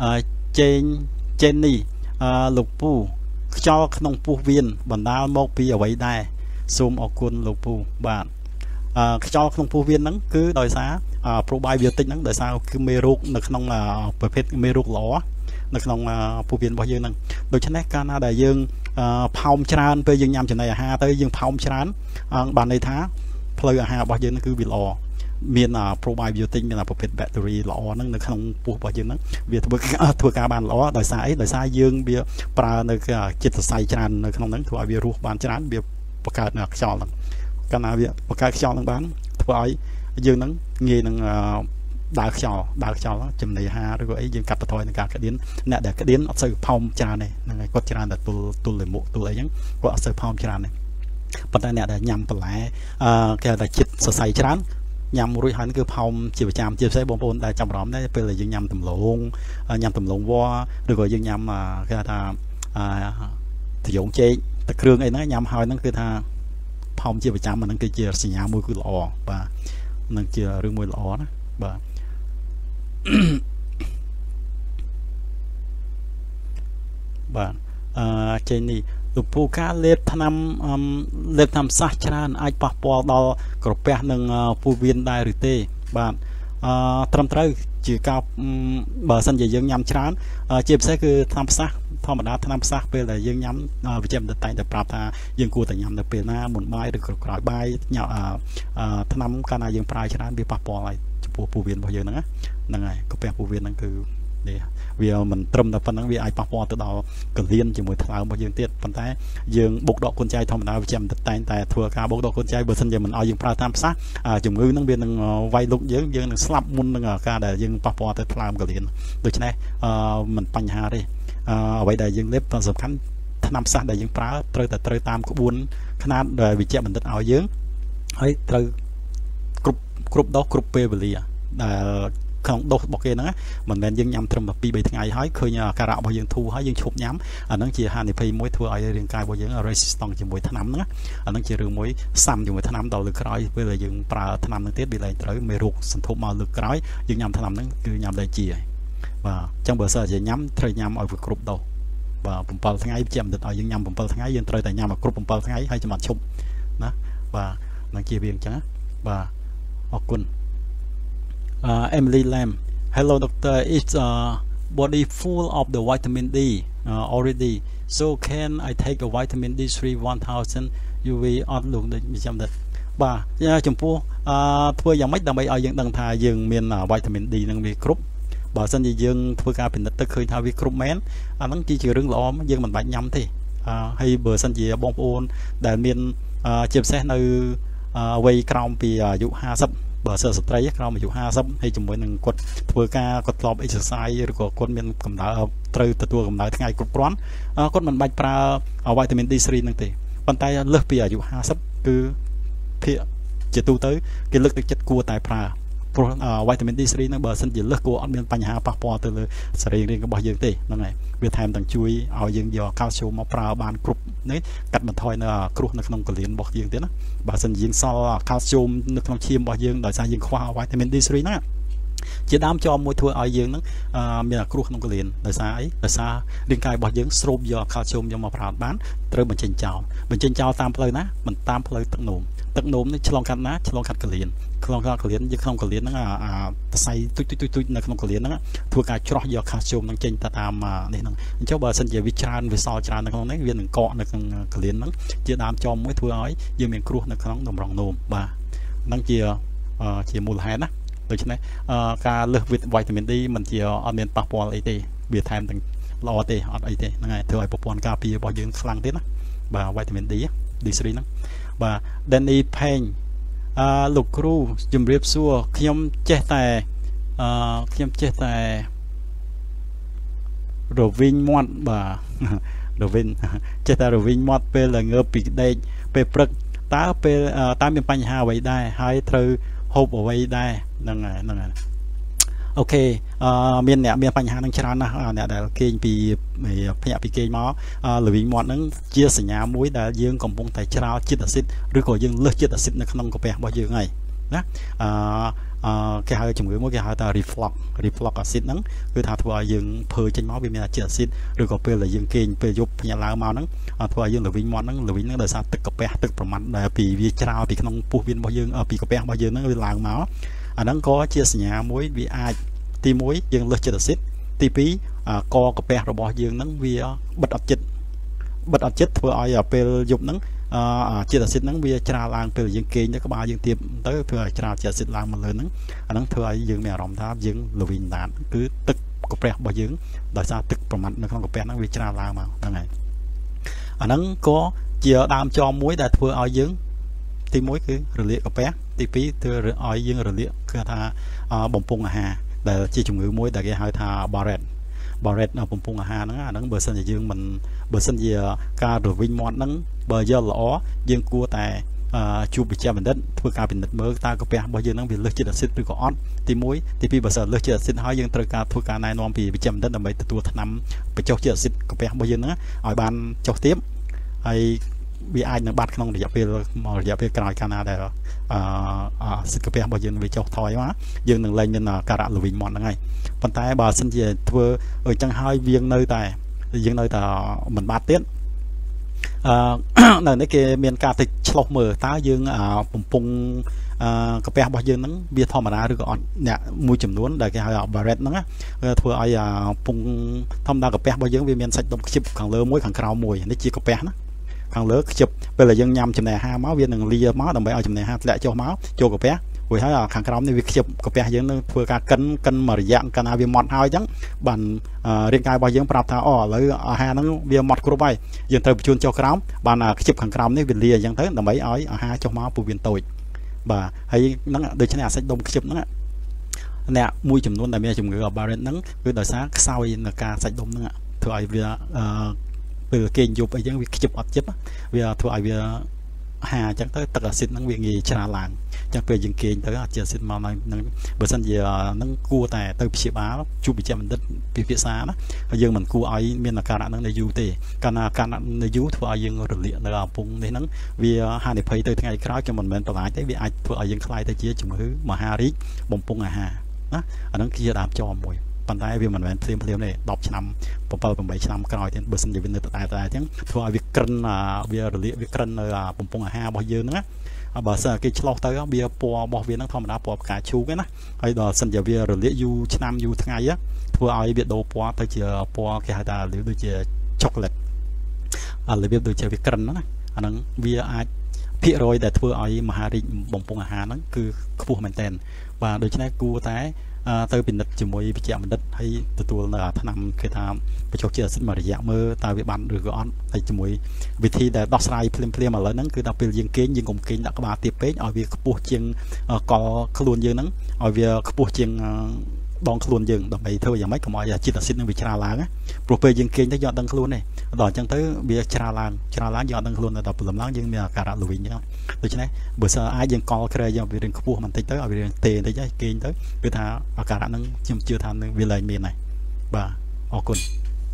trên này lục pu cho nông pu viên bản đa một pi ở vậy đây zoom ở quân lục pu bạn cho nông pu viên nắng cứ đòi giá probiotic nắng đòi sao cứ mê ruột được nông là perfect mê ruột lỏ được nông pu viên bao nhiêu nắng đôi chân Canada dương phong tràn tới dương nhằm trên này ha tới dương phong tràn bàn này thá plei ha bao nhiêu nó cứ bị lò miền probiotic miền là perfect battery lọ nó không pu bao nhiêu nó việc thua cả bàn lọ đòi sai dương bia pra nơi chết sai tràn nơi không nắng thua bia ruột bàn tràn biaประกาศนักชอลกันนะviệcประกาศชอลบ้านthua ấy dương nắng nghe nắng đào chó chùm này ha rồi ấy dương cắt thôi là cái điến nè để cái điến ở sợi phong trà này là có trà là tu lấy mộ tu lấy nhá có sợi phong trà này bắt tay nè để nhằm phần lại cái là chít sợi trán nhằm rồi hắn cứ phong chiều chạm chiều sẽ bom bồn tại trong đó đấy bây giờ dương nhằm tùm lông vo rồi dương nhằm cái là thì dụng chế tập trường ấy nó nhằm hỏi nó cứ tha phong chiều chạm mà nó cứ chia xì nhà mùi cứ lọ và nó chia rương mùi lọ đó và bạn trên này tụ pu cá lết tham sát chán ai bạc bò đo cọp bẹt nâng pu viên đại rưỡi tê bạn ត្រឹមត្រូវជាការបើសិនជាយើងញ៉ាំច្រើនជាពិសេសគឺថ្នាំផ្សះធម្មតាថ្នាំផ្សះពេលដែលយើងញ៉ាំវិជ្ជាបណ្ឌិតតែងតែប្រាប់ថាយើងគួរតែញ៉ាំនៅពេលណាមុនបាយឬក្រោយបាយញ៉ាំថ្នាំកាលណាយើងប្រើច្រើនវាប៉ះពាល់ឲ្យចំពោះពោះវៀនរបស់យើងហ្នឹងហើយកាពះពោះវៀនហ្នឹងគឺវាមិនត្រឹមតែប៉ុណ្្នឹងវាអាចប៉ះពាល់ទៅដល់កលៀនជាមួយថ្លើមរបស់យើងទៀតប៉ុន្តែយើងបុកដកកូនចៃធម្មតាវិជ្ជាបណ្ឌិតតែងតែធ្វើការបុកដកកូនចៃបើសិនជាមិនឲ្យយើងប្រើតាមផ្សះជំងឺហ្នឹងវានឹងវាយលុកយើងនឹងស្លាប់មុននឹងការដែលយើងប៉ះពាល់ទៅថ្លើមកលៀនដូច្នេះមិនបញ្ហាទេអ្វីដែលយើងលេបសំខាន់ថ្នាំផ្សះដែលយើងប្រើត្រូវតែត្រូវតាមក្បួនខ្នាតដែលវិជ្ជាបណ្ឌិតឲ្យយើងហើយត្រូវគ្រប់ដូសគ្រប់ពេលវេលាដែលក្នុងដូសរបស់គេហ្នឹងមិនមែនយើងញ៉ាំត្រឹម2 3ថ្ងៃហើយឃើញការៈរបស់យើងធូរហើយយើងឈប់ញ៉ាំអាហ្នឹងជាហានិភ័យមួយធ្វើឲ្យរាងកាយរបស់យើង resistant ជាមួយថ្នាំហ្នឹងអាហ្នឹងជារឿងមួយសាំជាមួយថ្នាំដល់លើក្រោយពេលដែលយើងប្រើថ្នាំហ្នឹងទៀតវាលែងត្រូវមេរោគសន្ធប់មកលើក្រោយយើងញ៉ាំថ្នាំហ្នឹងគឺញ៉ាំតែជាហើយបាទអញ្ចឹងបើសិនជាញ៉ាំត្រូវញ៉ាំឲ្យវាគ្រប់ដូសបាទ7ថ្ងៃជាបណ្ឌិតឲ្យយើងញ៉ាំ7ថ្ងៃយើងត្រូវតែញ៉ាំឲ្យគ្រប់7ថ្ងៃហើយចាំអត់ឈប់ណាបាទនឹងជាវាអញ្ចឹងបាទអរគុណEmily Lam hello doctor it's body full of the vitamin D already so can I take a vitamin D3 1000 UV អត់លោកដូចចាំតែបាទចំពោះធ្វើយ៉ាងម៉េចដើម្បីឲ្យយើងដឹងថាយើងមាន vitamin D នឹងវាគ្រប់បើសិនជាយើងធ្វើការពិនិត្យទៅឃើញថាវាគ្រប់មែនអាហ្នឹងជារឿងល្អយើងមិនបាច់ញ៉ាំទេហើយបើសិនជាបងប្អូនដែលមានជាពិសេសនៅវ័យក្រោមពីអាយុ50បើសិនស្ត្រីក្រោមអាយុ50ហើយជាមួយនឹងគាត់ធ្វើការគាត់ធ្លាប់ exercise ឬក៏គាត់មានកម្ដៅត្រូវទទួលកម្ដៅថ្ងៃគ្រប់គ្រាន់គាត់មិនបាច់ប្រើវីតាមីន D3 ហ្នឹងទេប៉ុន្តែលើសពីអាយុ50គឺភាគជាទូទៅគេលើកទឹកចិត្តគួរតែប្រើព្រោះវីតាមីន D3 ហ្នឹងបើសិនជាលើសគួរអត់មានបញ្ហាប៉ះពាល់ទៅលើសរីរាង្គរបស់យើងទេហ្នឹងហើយវាថែមទាំងជួយឲ្យយើងយកកាល់ស្យូមមកប្រើបានគ្រប់នេះកាត់បន្ថយនៅគ្រោះនៅក្នុងកលៀនរបស់យើងទៀតណាបើសិនជាយើងសល់កាល់ស្យូមនៅក្នុងឈាមរបស់យើងដោយសារយើងខ្វះវីតាមីន D3 ហ្នឹងជាដើមចមមួយធ្វើឲ្យយើងហ្នឹងមានគ្រោះក្នុងកលៀនដោយសារអីដោយសាររាងកាយរបស់យើងស្រូបយកកាល់ស្យូមយកមកប្រើបានត្រូវបញ្ចេញចោលតាមផ្លូវណាមិនតាមផ្លូវទឹកនោមនេះឆ្លងកាត់ណាឆ្លងកាត់កលៀនយើងក្នុងកលៀនហ្នឹងសរសៃទុយនៅក្នុងកលៀនហ្នឹងធ្វើការច្រោះយកកាល់ស្យូមហ្នឹងចេញទៅតាមនេះហ្នឹងអញ្ចឹងបើសិនជាវាច្រើនវាសល់ច្រើននៅក្នុងនេះវានឹងកកនៅក្នុងកលៀនហ្នឹងជាដើមចមមួយធ្វើឲ្យយើងមានគ្រោះនៅក្នុងតម្រងនោមបាទហ្នឹងជាមូលហេតុណាដូច្នេះការលើសវីតាមីន D មិនជាអត់មានប៉ះពាល់អីទេវាថែមទាំងល្អទេអត់អីទេហ្នឹងហើយធ្វើឲ្យប្រព័ន្ធការពាររបស់យើងខ្លាំងទៀតណាបាទវីតាមីន D3 ហ្នឹងបាទ Danny Payne លោកគ្រូជំរាបសួរខ្ញុំចេះតែរវិញមាត់បាទរវិញចេះតែរវិញមាត់ពេលងើបពីដេកពេលព្រឹកតើមានបញ្ហាអ្វីដែរហើយត្រូវហូបអ្វីដែរហ្នឹងហើយអូខេមានអ្នកមានបញ្ហានឹងច្រើនណាស់អ្នកដែលគេងពីភ្ញាក់ពីគេងមកល្វីងមាត់ហ្នឹងជាសញ្ញាមួយដែលយើងកំពុងតែច្រាលជាតិអាស៊ីតឬក៏យើងលើសជាតិអាស៊ីតនៅក្នុងកាពះរបស់យើងហើយណាគេហៅជំងឺមួយគេហៅថា reflux acid ហ្នឹងគឺថាធ្វើឲ្យយើងភើចេញមកវាមានជាតិអាស៊ីតឬក៏ពេលដែលយើងគេងពេលយប់ភ្ញាក់ឡើងមកហ្នឹងធ្វើឲ្យយើងល្វីងមាត់ហ្នឹងដោយសារទឹកកាពះទឹកប្រមាណដែលពីវាច្រាលពីក្នុងពោះវៀនរបស់យើងពីកាពះរបស់យើងហ្នឹងវាឡើងមកអាហ្នឹងក៏ជាសញ្ញាមួយវាអាចទី1យើងលើសជាតិអាស៊ីតទី2កកាពះរបស់យើងហ្នឹងវាបិទអត់ចិត្តធ្វើឲ្យពេលយប់ហ្នឹងជាតិអាស៊ីតហ្នឹងវាច្រាលឡើងពេលយើងគេងទៅក្បាលយើងទៀបទៅធ្វើឲ្យច្រាលជាតិអាស៊ីតឡើងមកលើហ្នឹងអាហ្នឹងធ្វើឲ្យយើងមានអារម្មណ៍ថាយើងល្វីងដានគឺទឹកកាពះរបស់យើងដោយសារទឹកប្រមាណនៅក្នុងកាពះហ្នឹងវាច្រាលឡើងមកហ្នឹងហើយអាហ្នឹងក៏ជាដើមចមមួយដែលធ្វើឲ្យយើងទី1គឺរលាកកាពះទី2ធ្វើឲ្យយើងរលាកគឺថាបំពង់អាហារដែលជាជំងឺមួយដែលគេហៅថា Barrett នៅបំពង់អាហារហ្នឹងអាហ្នឹងបើសិនជាការរវិញមាត់ហ្នឹងបើយល់ល្អយើងគួរតែជួបវិជ្ជាបណ្ឌិតធ្វើការពិនិត្យមើលតើកាពះរបស់យើងហ្នឹងវាលើសជាតិអាស៊ីតឬក៏អត់ទី1ទី2បើសិនលើសជាតិអាស៊ីតហើយយើងត្រូវការធ្វើការណែនាំពីវិជ្ជាបណ្ឌិតដើម្បីទទួលថ្នាំបញ្ចុះជាតិអាស៊ីតកាពះរបស់យើងហ្នឹងឲ្យបានចុះទាបហើយវាអាចនឹងបាត់ក្នុងរយៈពេលក្រោយកាលណាដែលសិទ្ធិកាពះរបស់យើងវាចុះថយមកយើងនឹងលែងមានការៈល្វីងមាត់ហ្នឹងហើយប៉ុន្តែបើសិនជាធ្វើអញ្ចឹងហើយយើងនៅតែមិនបាត់ទៀតនៅនេះគេមានការតិចឆ្លោះមើលតើយើងបំពង់កាពះរបស់យើងហ្នឹងវាធម្មតាឬក៏អត់អ្នកមួយចំនួនដែលគេហៅ barrette ហ្នឹងធ្វើឲ្យពងធម្មតាកាពះរបស់យើងវាមានសាច់ដុំខ្ជិបខាងលើមួយខាងក្រោមមួយនេះជាកាពះណាខាងលើខ្ជិបពេលដែលយើងញ៉ាំចំណីអាហារមកវានឹងលាមកដើម្បីឲ្យចំណីអាហារធ្លាក់ចុះមកចូលកាពះរួចហើយខាងក្រោមនេះវាខ្ជិបកាពះយើងនឹងធ្វើការកិនមួយរយៈកាលណាវាម៉ត់ហើយអញ្ចឹងបានរាងកាយរបស់យើងប្រាប់ថាឥឡូវអាហារហ្នឹងវាម៉ត់គ្រប់ហើយយើងត្រូវបញ្ជូនចុះក្រោមបានខ្ជិបខាងក្រោមនេះវាលាអញ្ចឹងទៅដើម្បីឲ្យអាហារចុះមកពោះវាតូចបាទហើយហ្នឹងដូច្នេះអាសាច់ដុំខ្ជិបហ្នឹងអ្នកមួយចំនួនដែលមានជំងឺ Barrett ហ្នឹងគឺដោយសារខ្សោយនៅការសាច់ដុំហ្នឹងធ្វើឲ្យវាពេលគេយប់អីចឹងវាខ្ជិបអត់ចិត្តវាធ្វើឲ្យវាហាអញ្ចឹងទៅទឹកអាស៊ីតហ្នឹងវាងាយច្រាលឡើងអញ្ចឹងពេលយើងគេងទៅអាស៊ីតមកហ្នឹងបើសិនជាហ្នឹងគួរតែទៅព្យាបាលជួបវិជ្ជបណ្ឌិតពិភាក្សាណាហើយយើងមិនគួរឲ្យមានអាការៈហ្នឹងនៅយូរទេកាលណាអាការៈនៅយូរធ្វើឲ្យយើងរលាកនៅកំពុងនេះហ្នឹងវាហានិភ័យទៅថ្ងៃក្រោយក៏មិនមែនបន្លាចទេវាអាចធ្វើឲ្យយើងខ្លាយទៅជាជំងឺមហារីកបំពង់អាហារណាអាហ្នឹងគឺជាដើមចមួយប៉ុន្តែវាមិនមែនភ្លាមទេ10ឆ្នាំ7 8ឆ្នាំក្រោយទៀតបើសិនជាវានៅតែអញ្ចឹងធ្វើឲ្យវាក្រិនវារលាកវាក្រិននៅបំពង់អាហាររបស់យើងហ្នឹងណាបើសិនគេឆ្លោះទៅវាពណ៌របស់វាហ្នឹងធម្មតាពណ៌ផ្កាឈូកណាហើយដល់សិនជាវារលាកយូរឆ្នាំយូរថ្ងៃធ្វើឲ្យវាដូរពណ៌ទៅជាពណ៌គេហៅថាដូចជាឆូកឡេតរបៀបដូចជាវាក្រិនណាអាហ្នឹងវាអាចភាគរយដែលធ្វើឲ្យមហារីកបំពង់អាហារហ្នឹងគឺខ្ពស់មែនតើបាទដូច្នេះគួរតែទៅពិនិត្យជាមួយវិជ្ជបណ្ឌិតហើយទទួលនៅថ្នាំគេថាបញ្ចុះជាតិអាស៊ីតមួយរយៈមើលតើវាបានឬក៏អត់ហើយជាមួយវិធីដែលដោះស្រាយភ្លាមឥឡូវហ្នឹងគឺដល់ពេលយើងគេងយើងកុំគេងដាក់ក្បាលទាបពេកឲ្យវាខ្ពស់ជាងកលខ្លួនយើងហ្នឹងឲ្យវាខ្ពស់ជាងដងខ្លួនយើងដើម្បីធ្វើយ៉ាងម៉េចកុំឲ្យជាតិអាស៊ីតនឹងវាច្រាលឡើងណាព្រោះពេលយើងគេងទៅយើងអត់ដឹងខ្លួនទេដល់អញ្ចឹងទៅវាច្រាលឡើងយើងអត់ដឹងខ្លួនដល់ព្រលឹមឡើងយើងមានអាការៈល្វីងអញ្ចឹងដូច្នេះបើសិនអាចយើងកលក្រែយើងវារឿងខ្ពស់បន្តិចទៅឲ្យវារឿងទេបន្តិចហើយគេងទៅគឺថាអាការៈហ្នឹងខ្ញុំជឿថានឹងវាលែងមានហើយបាទអរគុណ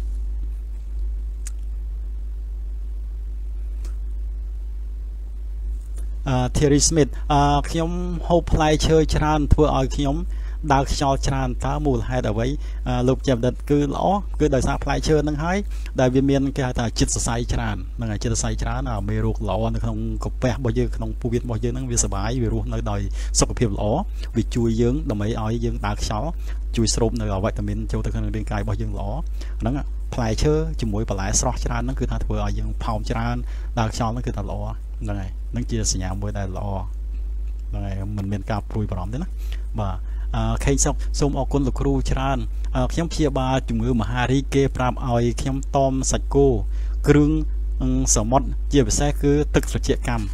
Terry Smith ខ្ញុំហូបផ្លែឈើច្រើនធ្វើឲ្យខ្ញុំដើរខ្យល់ច្រើនតើមូលហេតុអ្វីលោកជាបណ្ឌិតគឺល្អគឺដោយសារផ្លែឈើហ្នឹងហើយដែលវាមានគេហៅថាជាតិសរសៃច្រើនហ្នឹងហើយជាតិសរសៃច្រើនមេរោគល្អនៅក្នុងកាពះរបស់យើងក្នុងពោះវៀនរបស់យើងហ្នឹងវាសុបាយវារស់នៅដោយសុខភាពល្អវាជួយយើងដើម្បីឲ្យយើងដើរខ្យល់ជួយស្រូបនៅវីតាមីនចូលទៅក្នុងរាងកាយរបស់យើងល្អហ្នឹងផ្លែឈើជាមួយបន្លែស្រស់ច្រើនហ្នឹងគឺថាធ្វើឲ្យយើងផោមច្រើនដើរខ្យល់ហ្នឹងគឺថាល្អហ្នឹងហើយហ្នឹងជាសញ្ញាមួយដែលល្អហ្នឹងហើយមិនមានការព្រួយបារម្ភទេណាបាទខេងសុកសូមអរគុណលោកគ្រូច្រើនខ្ញុំព្យាបាលជំងឺមហារីកគេប្រាប់ឲ្យខ្ញុំតមសាច់គោគ្រឿងសមុទ្រជាពិសេសគឺទឹកត្រជាក់កម្ម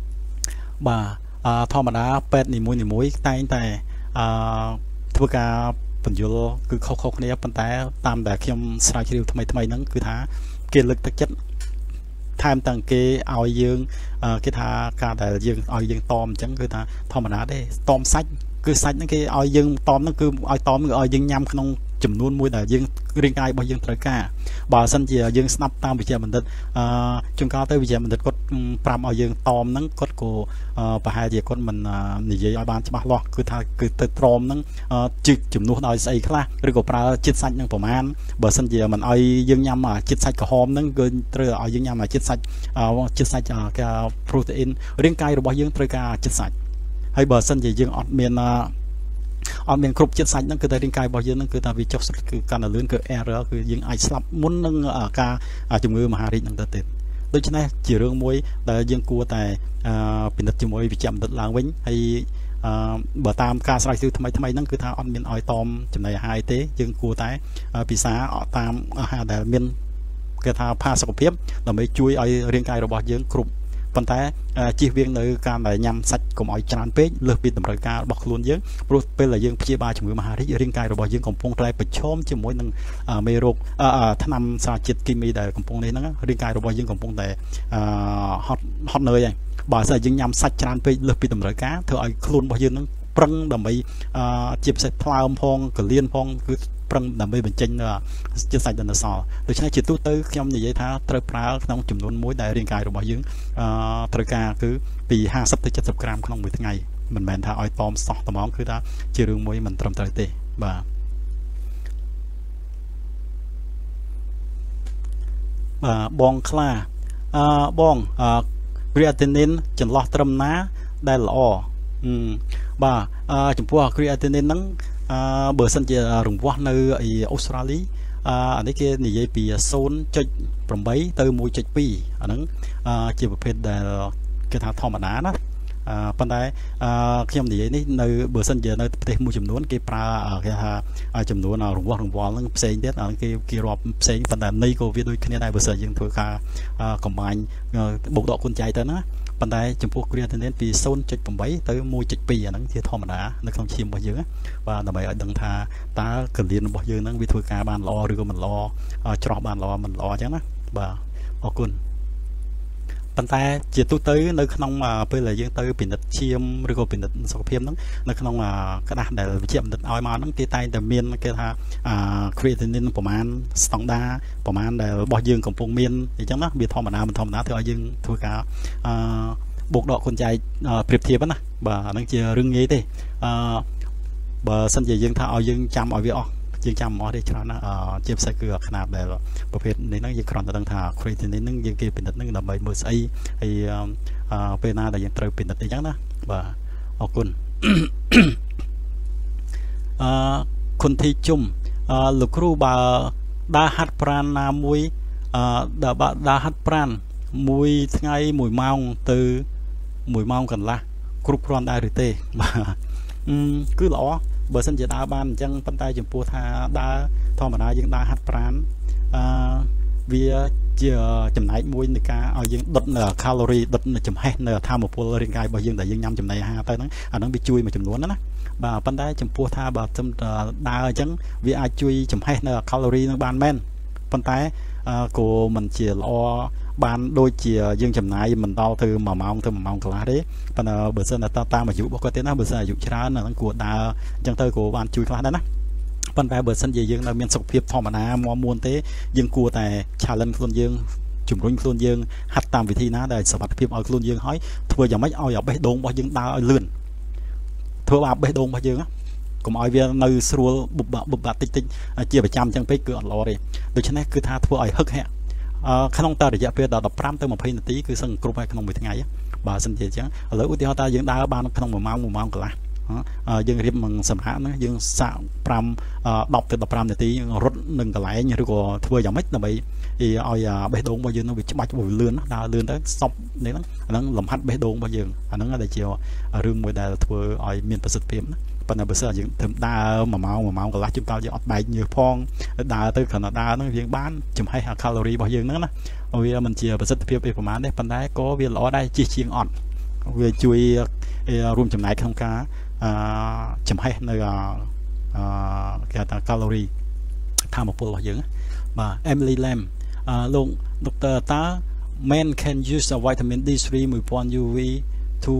បាទធម្មតាពេទ្យនីមួយតែងតែធ្វើការបញ្យលគឺខុសៗគ្នាប៉ុន្តែតាមដែលខ្ញុំស្រាវជ្រាវថ្មីហ្នឹងគឺថាគេលើកទឹកចិត្តថែមទាំងគេឲ្យយើងគេថាការដែលយើងឲ្យយើងតមអញ្ចឹងគឺថាធម្មតាទេតមសាច់គឺសាច់ហ្នឹងគេឲ្យយើងតមហ្នឹងគឺឲ្យតមគឺឲ្យយើងញ៉ាំក្នុងចំនួនមួយដែលយើងរាងកាយរបស់យើងត្រូវការបើសិនជាយើងស្ដាប់តាមវិជ្ជាបណ្ឌិតជួនកាលទៅវិជ្ជាបណ្ឌិតគាត់ប្រាប់ឲ្យយើងតមហ្នឹងគាត់ក៏ប្រហែលជាគាត់មិននិយាយឲ្យបានច្បាស់លាស់គឺថាគឺទៅត្រមហ្នឹងជិះជំនួសដោយស្អីខ្លះឬក៏ប្រើជាតិសាច់ហ្នឹងប្រមាណបើសិនជាមិនឲ្យយើងញ៉ាំជាតិសាច់ក្រហមហ្នឹងគឺត្រូវឲ្យយើងញ៉ាំជាតិសាច់គេ protein រាងកាយរបស់យើងត្រូវការជាតិសាច់ហើយបើសិនជាយើងអត់មានគ្រប់ជាតិសាច់ហ្នឹងគឺតែរាងកាយរបស់យើងហ្នឹងគឺថាវាចុះគឺកាន់តែលឿនគឺ error គឺយើងអាចស្លាប់មុននឹងការជំងឺមហារីកហ្នឹងទៅទៀតដូច្នេះជារឿងមួយដែលយើងគួរតែពិនិត្យជាមួយវិជ្ជាបណ្ឌិតឡើងវិញហើយបើតាមការស្រាវជ្រាវថ្មីហ្នឹងគឺថាអត់មានឲ្យតមចំណីអាហារទេយើងគួរតែពិសាតាមអាហារដែលមានគេថាផាសុកភាពដើម្បីជួយឲ្យរាងកាយរបស់យើងគ្រប់ប៉ុន្តែជៀសវាងនៅការដែលញ៉ាំសាច់កុំឲ្យច្រើនពេកលើសពីតម្រូវការរបស់ខ្លួនយើងព្រោះពេលដែលយើងព្យាបាលជំងឺមហារីករាងកាយរបស់យើងកំពុងតែប្រឈមជាមួយនឹងមេរោគថ្នាំសារជាតិគីមីដែលកំពុងនេះហ្នឹងរាងកាយរបស់យើងកំពុងតែហត់នឿយហើយបើសិនយើងញ៉ាំសាច់ច្រើនពេកលើសពីតម្រូវការធ្វើឲ្យខ្លួនរបស់យើងហ្នឹងប្រឹងដើម្បីជាពិសេសថ្លើមផងកលៀនផងគឺប្រឹងដើម្បីបញ្ចេញជាតិសាច់ដល់សល់ដូច្នេះជាទូទៅខ្ញុំនិយាយថាត្រូវប្រើក្នុងចំនួនមួយដែលរាងកាយរបស់យើងត្រូវការគឺពី50ទៅ70ក្រាមក្នុងមួយថ្ងៃមិនមែនថាឲ្យតមសោះត្មងគឺថាជារឿងមួយមិនត្រឹមត្រូវទេបាទបងខ្លាបង creatinine ចន្លោះត្រឹមណាដែលល្អបាទចំពោះ creatinine ហ្នឹងបើសិនជារង្វាស់នៅអូស្ត្រាលីអានេះគេនិយាយពី0.8 ទៅ 1.2 អាហ្នឹងជាប្រភេទដែលគេថាធម្មតាណាប៉ុន្តែខ្ញុំនិយាយនេះនៅបើសិនជានៅប្រទេសមួយចំនួនគេប្រើគេថាចំនួនរង្វាស់ហ្នឹងផ្សេងទៀតគេរាប់ផ្សេងប៉ុន្តែនៃក៏វាដូចគ្នាដែរបើសិនយើងធ្វើការកំបាញ់បូកដកគុណចែកទៅណាប៉ុន្តែចំពោះ creatinine ពី 0.8 ទៅ 1.2 អាហ្នឹងជាធម្មតានៅក្នុងឈាមរបស់យើងបាទដើម្បីឲ្យដឹងថាតើកលៀនរបស់យើងហ្នឹងវាធ្វើការបានល្អឬក៏មិនល្អច្រោះបានល្អមិនល្អអញ្ចឹងណាបាទអរគុណប៉ុន្តែជាទូទៅនៅក្នុងពេលដែលយើងទៅពិនិត្យឈាមឬក៏ពិនិត្យសុខភាពហ្នឹងនៅក្នុងក្តាស់ដែលវិជ្ជាបណ្ឌិតឲ្យមកហ្នឹងគេតែងតែមានគេថាcreatinine ប្រមាណស្តង់ដាប្រមាណដែលរបស់យើងកំពុងមានអញ្ចឹងណាវាធម្មតាមិនធម្មតាធ្វើឲ្យយើងធ្វើការបូកដកគុណចែកប្រៀបធៀបណាបាទអាហ្នឹងជារឿងងាយទេបើសិនជាយើងថាឲ្យយើងចាំឲ្យវាអស់យើងចាំអស់ទេច្រើនណាជាពិសេសគឺຂະຫນាតដែលប្រភេទនេះហ្នឹងយើងគ្រាន់តែដឹងថា creatinine ហ្នឹងយើងគេពិនិត្យហ្នឹងដើម្បីមើលស្អីហើយពេលណាដែលយើងត្រូវពិនិត្យអីចឹងណាបាទអរគុណគុណធីជុំលោកគ្រូបើដើរហាត់ប្រាណណាមួយដើរហាត់ប្រាណមួយថ្ងៃ1ម៉ោងទៅ1ម៉ោងកន្លះគ្រប់គ្រាន់ដែរឬទេបាទគឺល្អបើសិនជាដើរបានអញ្ចឹងប៉ុន្តែចំពោះថាដើរធម្មតាយើងដើរហាត់ប្រាណវាជាចំណែកមួយនៃការឲ្យយើងដុតនៅ calorie ដុតនៅចំហេះនៅធម្មពលរាងកាយរបស់យើងដែលយើងញ៉ាំចំណីអាហារទៅហ្នឹងអាហ្នឹងវាជួយមួយចំនួនណាបាទប៉ុន្តែចំពោះថាបើខ្ញុំដើរអញ្ចឹងវាអាចជួយចំហេះនៅ calorie នឹងបានមែនប៉ុន្តែក៏មិនជាល្អបានដូចជាយើងចំណាយមិនដល់ទៅ1ម៉ោងទៅ1ម៉ោងកន្លះទេប៉ុន្តែបើសិនតែតាមអាយុរបស់គាត់ទេណាបើសិនអាយុច្រើនហ្នឹងគួរដើរអញ្ចឹងទៅក៏បានជួយខ្លះដែរណាប៉ុន្តែបើសិនជាយើងនៅមានសុខភាពធម្មតាមួនទេយើងគួរតែ challenge ខ្លួនយើងជំរុញខ្លួនយើងហាត់តាមវិធីណាដែលសុខភាពឲ្យខ្លួនយើងហើយធ្វើយ៉ាងម៉េចឲ្យបេះដូងរបស់យើងដើរឲ្យលឿនធ្វើឲ្យបេះដូងរបស់យើងកុំឲ្យវានៅស្រួលបុបបាក់តិចជាប្រចាំអញ្ចឹងពេកគឺអត់ល្អទេដូច្នេះគឺថាធ្វើឲ្យហឹកហាក់ក្នុងតរយៈពេលដល់15ទៅ20នាទីគឺសឹងគ្រប់ហើយក្នុងមួយថ្ងៃបើសិនជាអញ្ចឹងឥឡូវឧទាហរណ៍ថាយើងដើរបានក្នុង1ម៉ោង1ម៉ោងកន្លះយើងរៀបនឹងសម្រាប់ហ្នឹងយើងសាក10ទៅ15នាទីរត់នឹងកន្លែងឬក៏ធ្វើយ៉ាងម៉េចដើម្បីឲ្យបេះដូងរបស់យើងនឹងវាច្បាច់វាលឿនដើរលឿនទៅស្តុបនេះហ្នឹងអាហ្នឹងលំហាត់បេះដូងរបស់យើងអាហ្នឹងដែលជារឿងមួយដែលធ្វើឲ្យមានប្រសិទ្ធភាពណាប៉ុន្តែបើសិនយើងធ្វើដើរ1ម៉ោងកន្លះជួនកាលយើងអត់បែកញើសផងដើរទៅគ្រាន់តែដើរហ្នឹងយើងបានចំហេះអា calorie របស់យើងហ្នឹងណាវាមិនជាប្រសិទ្ធភាពឯប្រហែលទេប៉ុន្តែក៏វាល្អដែរជាជាងអត់វាជួយរួមចំណែកក្នុងការចំហេះនៅគេថា calorie ធម្មពលរបស់យើងបាទ Emily Lam លោក Dr. តា men can use a vitamin D3 1000 UV to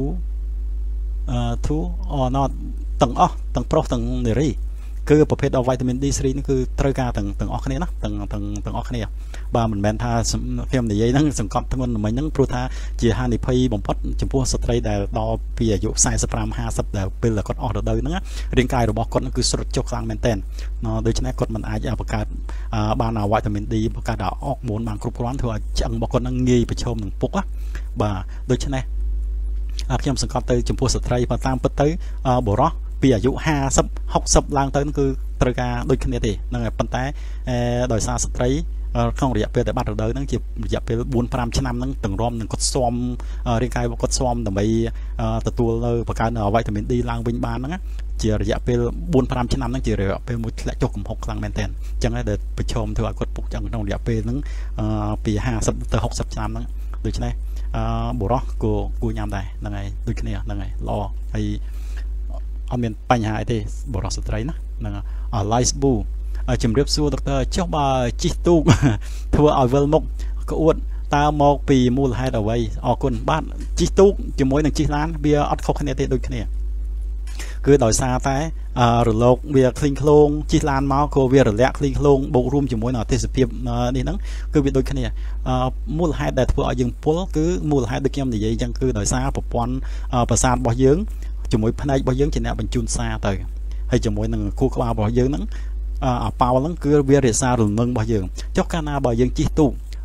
or not ទាំងអស់ទាំងប្រុសទាំងនារីគឺប្រភេទ vitamin D3 នេះគឺត្រូវការទាំងអស់គ្នាណាទាំងអស់គ្នាបាទមិនមែនថាខ្ញុំនិយាយហ្នឹងសង្កត់ធ្ងន់មិញហ្នឹងព្រោះថាជាហានិភ័យបំផុតចំពោះស្ត្រីដែលដល់ពីអាយុ45 50ដែលពេលគាត់អស់រដូវហ្នឹងរាងកាយរបស់គាត់គឺស្រុតចុះខ្លាំងមែនទែនដូច្នេះគាត់មិនអាចបង្កើតបានវីតាមីន D បង្កើតអុកម៉ូនបានគ្រប់គ្រាន់ធ្វើឲ្យឆ្អឹងរបស់គាត់ហ្នឹងងាយប្រឈមនឹងពុកបាទដូច្នេះខ្ញុំសង្កត់ទៅចំពោះស្ត្រីបើតាមពិតទៅបុរសពីអាយុ50 60ឡើងទៅគឺត្រូវការដូចគ្នាទេហ្នឹងហើយប៉ុន្តែដោយសារស្ត្រីក្នុងរយៈពេលដែលបាត់រដូវហ្នឹងជារយៈពេល 4-5 ឆ្នាំហ្នឹងទាំងរំនឹងគាត់ស៊ាំរាងកាយរបស់គាត់ស៊ាំដើម្បីទទួលនៅបង្កើនវីតាមីន D ឡើងវិញបានហ្នឹងជារយៈពេល 4-5 ឆ្នាំហ្នឹងជារយៈពេលមួយធ្លាក់ចុះកំហុកខ្លាំងមែនទែនអញ្ចឹងហើយដែលប្រឈមធ្វើឲ្យគាត់ពុកចឹងក្នុងរយៈពេលហ្នឹងពី50ទៅ60ឆ្នាំហ្នឹងដូច្នេះបុរសគួរញ៉ាំដែរហ្នឹងហើយដូចគ្នាហ្នឹងហើយល្អហើយអត់មានបញ្ហាអីទេបរិសុទ្ធស្ត្រីណាហ្នឹង Lice Boo ជំរាបសួរដុកទ័រចុះបើជីកទូកធ្វើឲ្យវិលមុខក្អួតតើមកពីមូលហេតុអ្វីអរគុណបាទជីកទូកជាមួយនឹងជីកឡានវាអត់ខុសគ្នាទេដូចគ្នាគឺដោយសារតែរលកវាឃ្លីងឃ្លោងជីកឡានមកក៏វារលាក់ឃ្លីងឃ្លោងបូករួមជាមួយនឹងទេសភាពនេះហ្នឹងគឺវាដូចគ្នាមូលហេតុដែលធ្វើឲ្យយើងពុលគឺមូលហេតុដូចខ្ញុំនិយាយអញ្ចឹងគឺដោយសារប្រព័ន្ធប្រសាទរបស់យើងជាមួយផ្នែករបស់យើងជាអ្នកបញ្ជូនសារទៅហើយជាមួយនឹងខួរក្បាលរបស់យើងហ្នឹងប៉ោលហ្នឹងគឺវារក្សារលំនឹងរបស់យើងចុះកាលណាបើយើងជិះទូក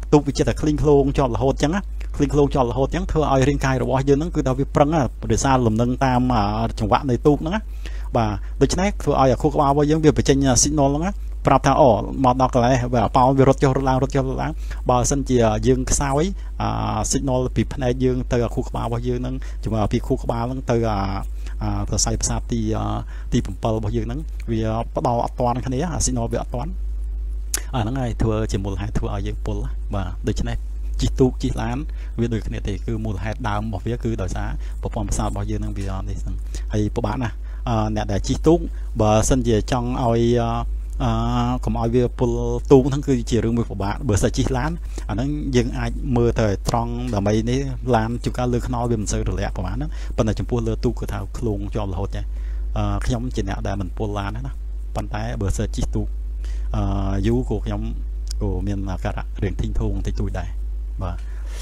ទូកវាចិត្តតែឃ្លីងឃ្លោងជាប់រហូតអញ្ចឹងឃ្លីងឃ្លោងជាប់រហូតអញ្ចឹងធ្វើឲ្យរាងកាយរបស់យើងហ្នឹងគឺថាវាប្រឹងដោយសារលំនឹងតាមចង្វាក់នៃទូកហ្នឹងបាទដូច្នេះធ្វើឲ្យខួរក្បាលរបស់យើងវាបញ្ចេញ signal ហ្នឹងប្រាប់ថាអូមកដល់កន្លែងប៉ោវារត់ចុះរត់ឡើងបើសិនជាយើងខ្សោយsignal ពីភ្នែកយើងទៅខួរក្បាលរបស់យើងហ្នឹងជាមួយពីខួរក្បាលហ្នឹងទៅប្រស័យប្រសាទទី7របស់យើងហ្នឹងវាផ្ដោអត់តាន់គ្នាsignal វាអត់តាន់ហ្នឹងហើយធ្វើជាមូលហេតុធ្វើឲ្យយើងពុលបាទដូច្នេះជិះទូកជិះឡានវាដូចគ្នាទេគឺមូលហេតុដើមរបស់វាគឺដោយសារប្រព័ន្ធប្រសាទរបស់យើងហ្នឹងវានេះហ្នឹងហើយពិបាកណាស់អ្នកដែលជិះទូកបើសិនជាចង់ឲ្យកុំឲ្យវាពុលទូកហ្នឹងគឺជារឿងមួយពិបាកបើសិនជិះឡានអាហ្នឹងយើងអាចមើលទៅត្រង់ដើម្បីនេះឡានជួនកាលលើខ្នល់វាមិនសូវរលាក់ប្រហែលហ្នឹងប៉ុន្តែចំពោះលើទូកគឺថាឃ្លោងជាប់រហូតចាខ្ញុំជាអ្នកដែលមិនពុលឡានណាប៉ុន្តែបើសិនជិះទូកយូរក៏ខ្ញុំក៏មានអាការៈរៀងធីងធូងតិចតួចដែរបាទ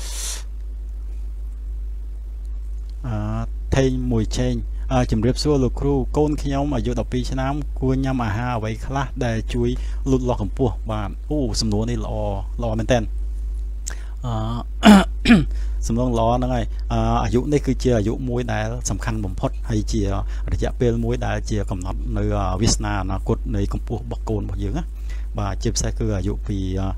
ថេងមួយឆេងជំរាបសួរលោកគ្រូកូនខ្ញុំអាយុ12ឆ្នាំគួរញ៉ាំអាហារអ្វីខ្លះដែលជួយលូតលាស់កម្ពស់បាទអូសំណួរនេះល្អមែនតើសំណួរល្អហ្នឹងហើយអាយុនេះគឺជាអាយុមួយដែលសំខាន់បំផុតហើយជារយៈពេលមួយដែលជាកំណត់នៅវាសនាអនាគតនៃកម្ពស់របស់កូនរបស់យើងណាបាទជាពិសេសគឺអាយុពី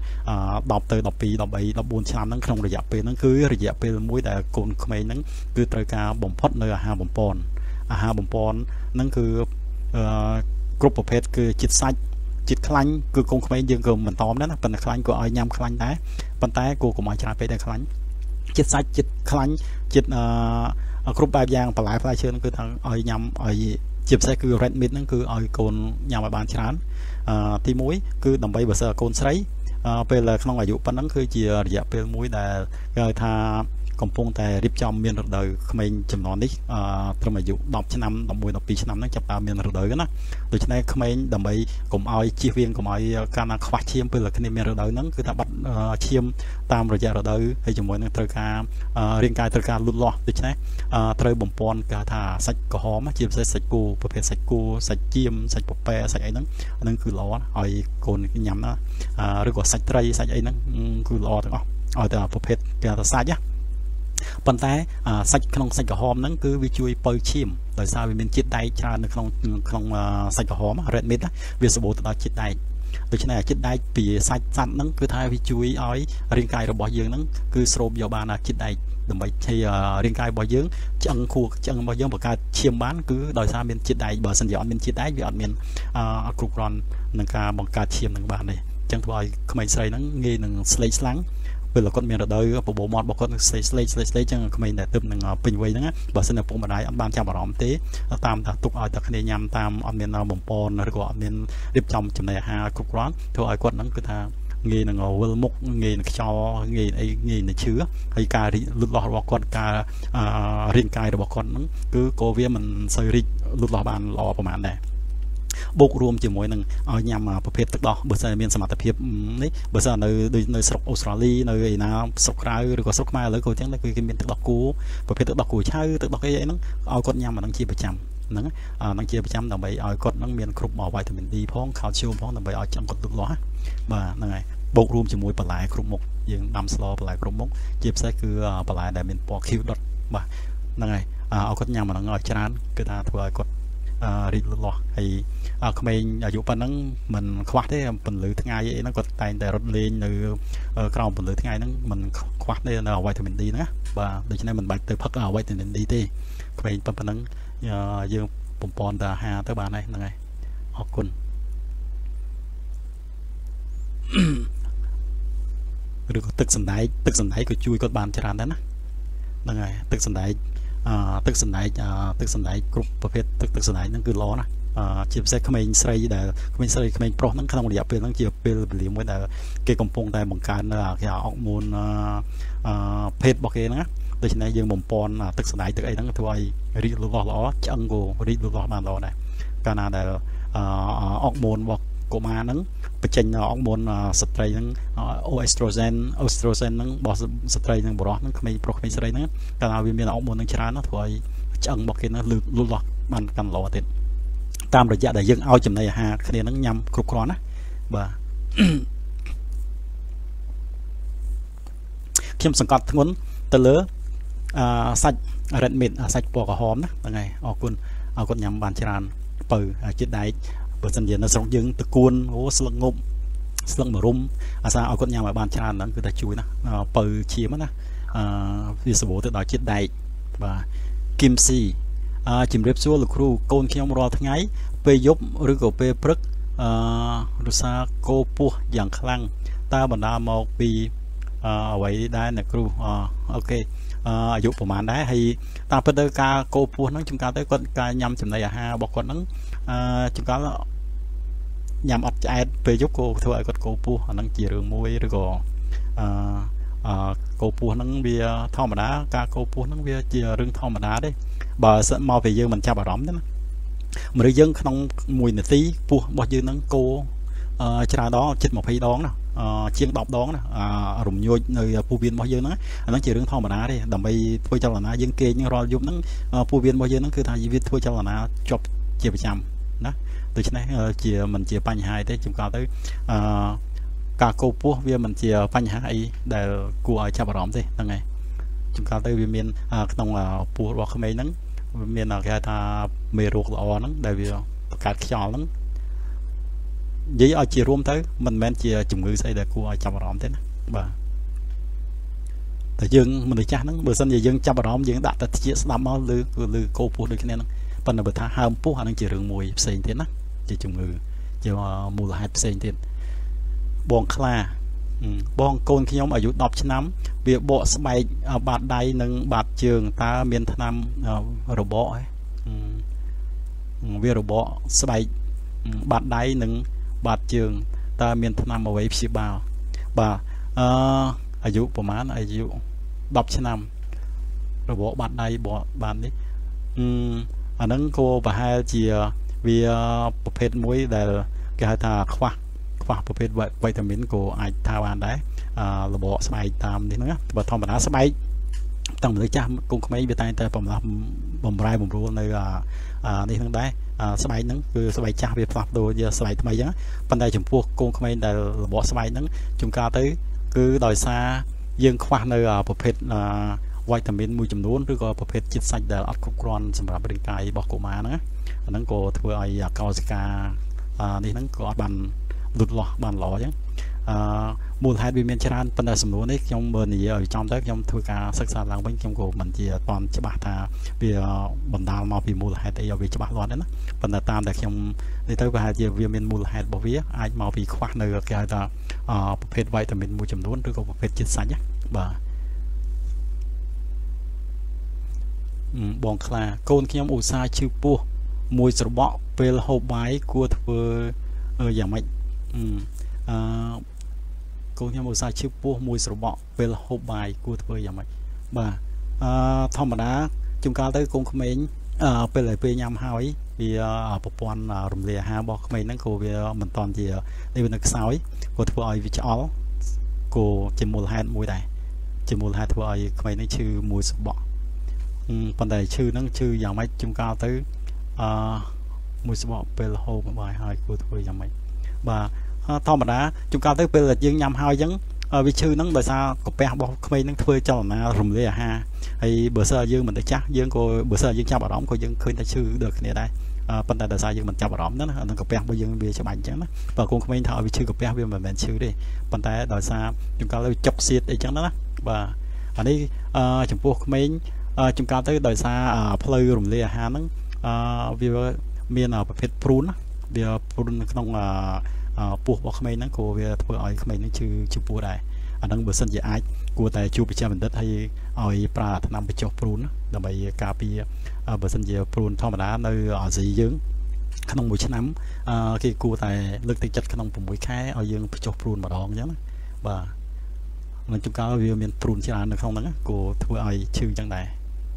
10ទៅ12 13 14ឆ្នាំហ្នឹងក្នុងរយៈពេលហ្នឹងគឺរយៈពេលមួយដែលកូនក្មេងហ្នឹងគឺត្រូវការបំផុតនៅអាហារបំពន់ហ្នឹងគឺគ្រប់ប្រភេទគឺជាតិសាច់ជាតិខ្លាញ់គឺកូនក្មេងយើងក៏មិនតមដែរណាប៉ុន្តែខ្លាញ់ក៏ឲ្យញ៉ាំខ្លាញ់ដែរប៉ុន្តែគួរកុំឲ្យច្រើនពេកដែរខ្លាញ់ជាតិសាច់ជាតិខ្លាញ់ជាតិគ្រប់បែបយ៉ាងបន្លែផ្លែឈើហ្នឹងគឺថាឲ្យញ៉ាំឲ្យជាពិសេសគឺ red meat ហ្នឹងគឺឲ្យកូនញ៉ាំឲ្យបានច្រើនទី1គឺដើម្បីបើសិនកូនស្រីពេលក្នុងអាយុប៉ុណ្ណឹងគឺជារយៈពេលមួយដែលគេហៅថាកំពុងតែរៀបចំមានរដូវក្មេងចំនួននេះត្រឹមអាយុ10ឆ្នាំ11 12ឆ្នាំហ្នឹងចាប់តាមមានរដូវណាដូច្នេះក្មេងដើម្បីកុំឲ្យជៀសវាងកុំឲ្យកាលណាខ្វះឈាមពេលគ្នាមានរដូវហ្នឹងគឺថាបាត់ឈាមតាមរយៈរដូវហើយជាមួយនឹងត្រូវការរាងកាយត្រូវការលូតលាស់ដូច្នេះត្រូវបំពន់គេថាសាច់ក្រហមជាពិសេសសាច់គោប្រភេទសាច់គោសាច់ចៀមសាច់ពពែសាច់អីហ្នឹងគឺល្អឲ្យកូនញ៉ាំណាឬក៏សាច់ត្រីសាច់អីហ្នឹងគឺល្អទាំងអស់ឲ្យតែប្រភេទគេថាសាច់ណាប៉ុន្តែសាច់ក្នុងសាច់ក្រហមហ្នឹងគឺវាជួយបើឈាមដោយសារវាមានជាតិដែកច្រើននៅក្នុងសាច់ក្រហម red meat វាសម្បូរទៅដោយជាតិដែកដូច្នេះជាតិដែកពីសាច់សត្វហ្នឹងគឺថាវាជួយឲ្យរាងកាយរបស់យើងហ្នឹងគឺស្រូបយកបានជាតិដែកដើម្បីឲ្យរាងកាយរបស់យើងឆ្អឹងរបស់យើងបង្កើតឈាមបានគឺដោយសារមានជាតិដែកបើសិនជាអត់មានជាតិដែកវាអត់មានគ្រប់គ្រាន់នឹងការបង្កើតឈាមនឹងបានទេអញ្ចឹងធ្វើឲ្យក្មេងស្រីហ្នឹងងាយនឹងស្លេកស្លាំងពេលគាត់មានរដូវបបោមាត់របស់គាត់ស្លេកចឹងក្មេងដែលទើបនឹងពេញវ័យហ្នឹងបើសិនតែពុកម្ដាយអត់បានចាប់អារម្មណ៍ទេតាមថាទុកឲ្យតែគ្នាញ៉ាំតាមអត់មានបំពន់ឬក៏អត់មានរៀបចំចំណីអាហារគ្រប់គ្រាន់ធ្វើឲ្យគាត់ហ្នឹងគឺថាងាយនឹងវិលមុខងាយនឹងខ្យល់ងាយនឹងឈឺហើយការលូតលាស់របស់គាត់ការរាងកាយរបស់គាត់ហ្នឹងគឺក៏វាមិនសូវរីកលូតលាស់បានល្អប្រហែលដែរបូករួមជាមួយនឹងឲ្យញ៉ាំប្រភេទទឹកដោះបើសិនមានសមត្ថភាពនេះបើសិននៅស្រុកអូស្ត្រាលីនៅឯណាស្រុកក្រៅឬក៏ស្រុកខ្មែរឥឡូវក៏អញ្ចឹងដែរគឺគេមានទឹកដោះគោប្រភេទទឹកដោះគោឆៅទឹកដោះអីហ្នឹងឲ្យគាត់ញ៉ាំអាហ្នឹងជាប្រចាំហ្នឹងជាប្រចាំដើម្បីឲ្យគាត់ហ្នឹងមានគ្រប់វីតាមីន D ផងខាល់ស្យូមផងដើម្បីឲ្យឆ្អឹងគាត់លូតលាស់បាទហ្នឹងហើយបូករួមជាមួយបន្លែគ្រប់មុខយើងដាំស្លបន្លែគ្រប់មុខជាពិសេសគឺបន្លែដែលមានពណ៌ខៀវដុតបាទហ្នឹងហើយឲ្យគាត់ញ៉ាំអាហ្នឹងឲ្យច្រើនគឺថាធ្វើឲ្យគាត់រីកលូតលាស់ហើយក្មេងអាយុប៉ុណ្ណឹងមិនខ្វះទេពន្លឺថ្ងៃអីហ្នឹងគាត់តែងតែរត់លេងនៅក្រោមពន្លឺថ្ងៃហ្នឹងមិនខ្វះទេនៅវីតាមីន D ហ្នឹងណាបាទដូច្នេះមិនបាច់ទៅផឹកវីតាមីន D ទេក្មេងប៉ុណ្ណឹងយើងបំពន់តែអាហារទៅបានហើយហ្នឹងហើយអរគុណឬក៏ទឹកសណ្ដែកក៏ជួយគាត់បានច្រើនដែរណាហ្នឹងហើយទឹកសណ្ដែកគ្រប់ប្រភេទទឹកសណ្ដែកហ្នឹងគឺល្អណាស់ជាពិសេសក្មេងស្រីក្មេងប្រុសហ្នឹងក្នុងរយៈពេលហ្នឹងជាពេលវេលាមួយដែលគេកំពុងតែបង្កើននៅគេហៅអុកម៉ូនភេទរបស់គេហ្នឹងណាដូច្នេះយើងបំពន់ទឹកសណ្ដែកទឹកអីហ្នឹងធ្វើឲ្យរីកលូតលាស់ល្អឆ្អឹងក៏រីកលូតលាស់បានល្អដែរកាលណាដែលអុកម៉ូនរបស់កុមារហ្នឹងបញ្ចេញអុកម៉ូនស្ត្រីហ្នឹងអូអេស្ត្រូហ្សែនហ្នឹងរបស់ស្ត្រីហ្នឹងបុរសហ្នឹងក្មេងប្រុសក្មេងស្រីហ្នឹងកាលណាវាមានអុកម៉ូនហ្នឹងច្រើនណាធ្វើឲ្យឆ្អឹងរបស់គេហ្នឹងលូតលាស់បានកាន់ល្អទៀតតាមរយៈដែលយើងឲ្យចំណីអាហារគ្នាហ្នឹងញ៉ាំគ្រប់គ្រាន់ណាបាទ khiêm sẵn cọt ngốn từ lứa sạch rệt mịn sạch bò cả hóm đó ngày ở con nhắm bàn tràn bờ chết đáy bờ sân diện nó sống dưng từ cuốn hố sừng ngụm sừng mở rum sao ở con nhắm ở bàn tràn đó người ta chui nè bờ chiếm á vì số bộ từ đó chết đáy và kim si chìm rệp xua lục ru côn khi ông rò tháng ấy pe giúp rưỡi cổ pe prức rú sa cô pu dạng khăng ta bận đa một vì vậy đây là kêu ok dụ của màn đấy hay ta phải đưa ca cô pu nó chúng ta tới con ca nhâm chừng này ha bọc con nó chúng ta nhằm ắt chạy về giúp cô thôi con cô pu nó chỉ đường môi rồi cô pu nó bia thau mà đá ca cô pu nó bia chỉ rừng thau mà đá đấy bờ sẽ mau về dương mình cha bà đóm đấy mà đứa dân không mùi nè tí pu bao nhiêu nó cô cha đó chết một phi đón nè chiên đọc đón nè rùng nhồi nơi pu viên bao nhiêu nó chỉ rừng thau mà đá đi đầm bay thôi cho là nó dân kê nhưng rồi giúp nó pu viên bao nhiêu nó cứ thay vì thôi cho là nó chọc chia phần trăm đó từ trên này chỉ mình chia bánh hai thế chúng ta tới cả cô pu viên mình chia bánh hai để của cha bà đóm thế thằng này chúng ta tới viên miền trong pu hoặc mấy nắng miền nào cái ta mê ruột lò nắng tại vì cả chó nắng giấy ở chiaរួមtới mình men chia chủng ngữ xây để của cha bà đóm thế và thời dương mình được cha nắng bữa sinh giờ dương cha bà đóm dương đặt chia làm máu lư cô pu được cái này phần là bữa thà ham pu hắn chỉ rừng mùi xây thế nè chỉ chủng ngữ chỉ mùi là hai xây thế bong kla bong côn khi nhóm ở dụ đọc năm việc bộ bay bạt đáy nâng bạt trường ta miền nam robot ấy việc robot bay bạt đáy nâng bạt trường ta miền nam ở với psi bao và ở dụ của má ở dụ đọc năm robot bạt đáy bộ bàn đấy ở nâng cô và hai chỉ vì một hết muối để cái hai thà khoaประเภทวิตามินกูไอทาวานได้ระบบสบายตามนี่นะแต่ทอมมันสบายตั้งแต่จ้ากุ้งไม่ไปตายแต่ผมรับบ่มไรบ่มรู้ในนี่ทั้งได้สบายนั้นคือสบายจ้าไปปรับโดยสบายทำไมยังปันใดจมพวกกุ้งไม่ได้ระบบสบายนั้นจุ่มกาtớiคือดอยซายังคว้าในประเภทวิตามินมวยจำนวนหรือก็ประเภทจิตสัญญาอัดคุกรอนสำหรับร่างกายบอกกูมานะนั้นกูถือไอ้กอสกานี่นั้นก็บันหลุดหลอบันหล่อยังมูลหายวิเมียนชราปัญหาสมนุนนี้trong bờ này ở trong đó trong thời gian sắc sảo làng bên trong cổ mình chỉ toàn chế bạc thà vì bần đào mà vì mùa hè thì vì chế bạc loạn đấy nó phần là tam để trong đi tới và chỉ vì miền mùa hè bảo vía ai mà vì khoác nơi cái là phê vậy thì mình mua chấm đốn rồi có phê chín sánh nhé và bong kla côn khi ông usa chư pu mùi sờ bọ về hộp bái của thưa dạng mạnh cô nhau một sai chữ pu mùi sầu bọ về là hộp bài của tôi vậy mày bà thom mà đá chúng ta tới cũng không mấy về lại về nhầm hao vì ở bộ phận rùm lìa ha bọ không mấy năng cô về mình toàn thì đi bên nước sáu ấy của tôi vì cháu cô chỉ mùi hai mùi này chỉ mùi hai tôi không mấy năng chữ mùi sầu bọ phần này chữ năng chữ dạng mấy chúng ta tới mùi sầu bọ về là hộp bài hai của tôi vậy mày bà thom mà đá chúng ta tới là dương nhầm hai giống vì chư nó bởi sao có bé bao không nó thuê cho là rùm lìa ha hay bữa sau dương mình đã chắc dương cô bữa sau dương cho bảo đóng cô dương khơi ta chư được này đây phần tại sao dương mình cho bảo đóng đó nó có bé bao dương về cho bạn chẳng đó và cũng không thợ vì chư có bé vì mình chư đi phần tại đời sao chúng ta lấy chọc xiết để chẳng đó và ở đây chúng cô không chúng ta tới đời xa play rùm lìa ha nó vì miền ở phết prun vì prun không buộc vào mấy nó cô về thôi ở mấy nó chưa buộc đây đang bữa sân gì ai cô tại chu bị cha mình đất hay ở pra năm bị chọc prun là bởi cà pi bữa sân gì prun thom đá nơi ở gì dưỡng không mũi nắm khi cô tại lực tinh chất không cùng mũi khai ở dương bị chọc prun mà đòn nhá và mình chúng ta vì miền prun chỉ là được không đó cô thôi ở chưa chẳng này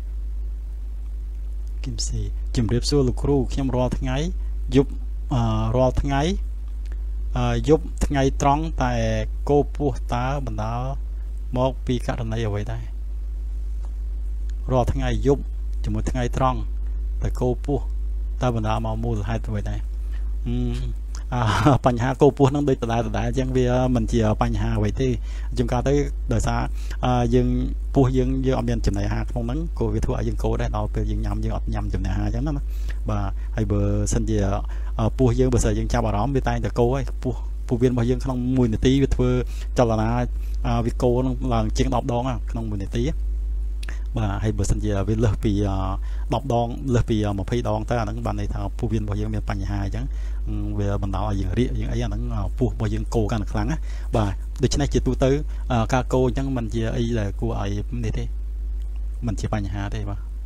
kim si chìm điệp xua lục ru khi em ro tháng ấy giúp ro tháng ấy giúp ngày trống tại cô pu ta mình đã một pi cả này ở vậy đây rồi ngày giúp chỉ một ngày trống tại cô pu ta mình đã mau mua hai vậy đây បញ្ហាគោពោះនឹងដូចដដែលអញ្ចឹងវាមិនជាបញ្ហាអ្វីទេជួនកាលទៅដោយសារយើងពោះយើងអត់មានចំណីអាហារក្នុងហ្នឹងក៏វាធ្វើឲ្យយើងគោដែរដល់ពេលយើងញ៉ាំយើងអត់ញ៉ាំចំណីអាហារអញ្ចឹងណាបាទហើយបើសិនជាពោះយើងបើសិនយើងចាប់អារម្មណ៍វាតែងតែគោហើយពោះវៀនរបស់យើងក្នុង1នាទីវាធ្វើចលនាវាគោនឹងឡើងជាង10ដងក្នុង1នាទីបាទហើយបើសិនជាវាលើសពី10ដងលើសពី20ដងទៅអាហ្នឹងបានន័យថាពោះវៀនរបស់យើងមានបញ្ហាអញ្ចឹងវាបណ្ដាលឲ្យយើងរាកយើងអីអាហ្នឹងពោះរបស់យើងគោកាន់តែខ្លាំងណាបាទដូច្នេះជាទូទៅការគោអញ្ចឹងមិនជាអីដែលគួរឲ្យនេះទេមិនជាបញ្ហាទេបាទ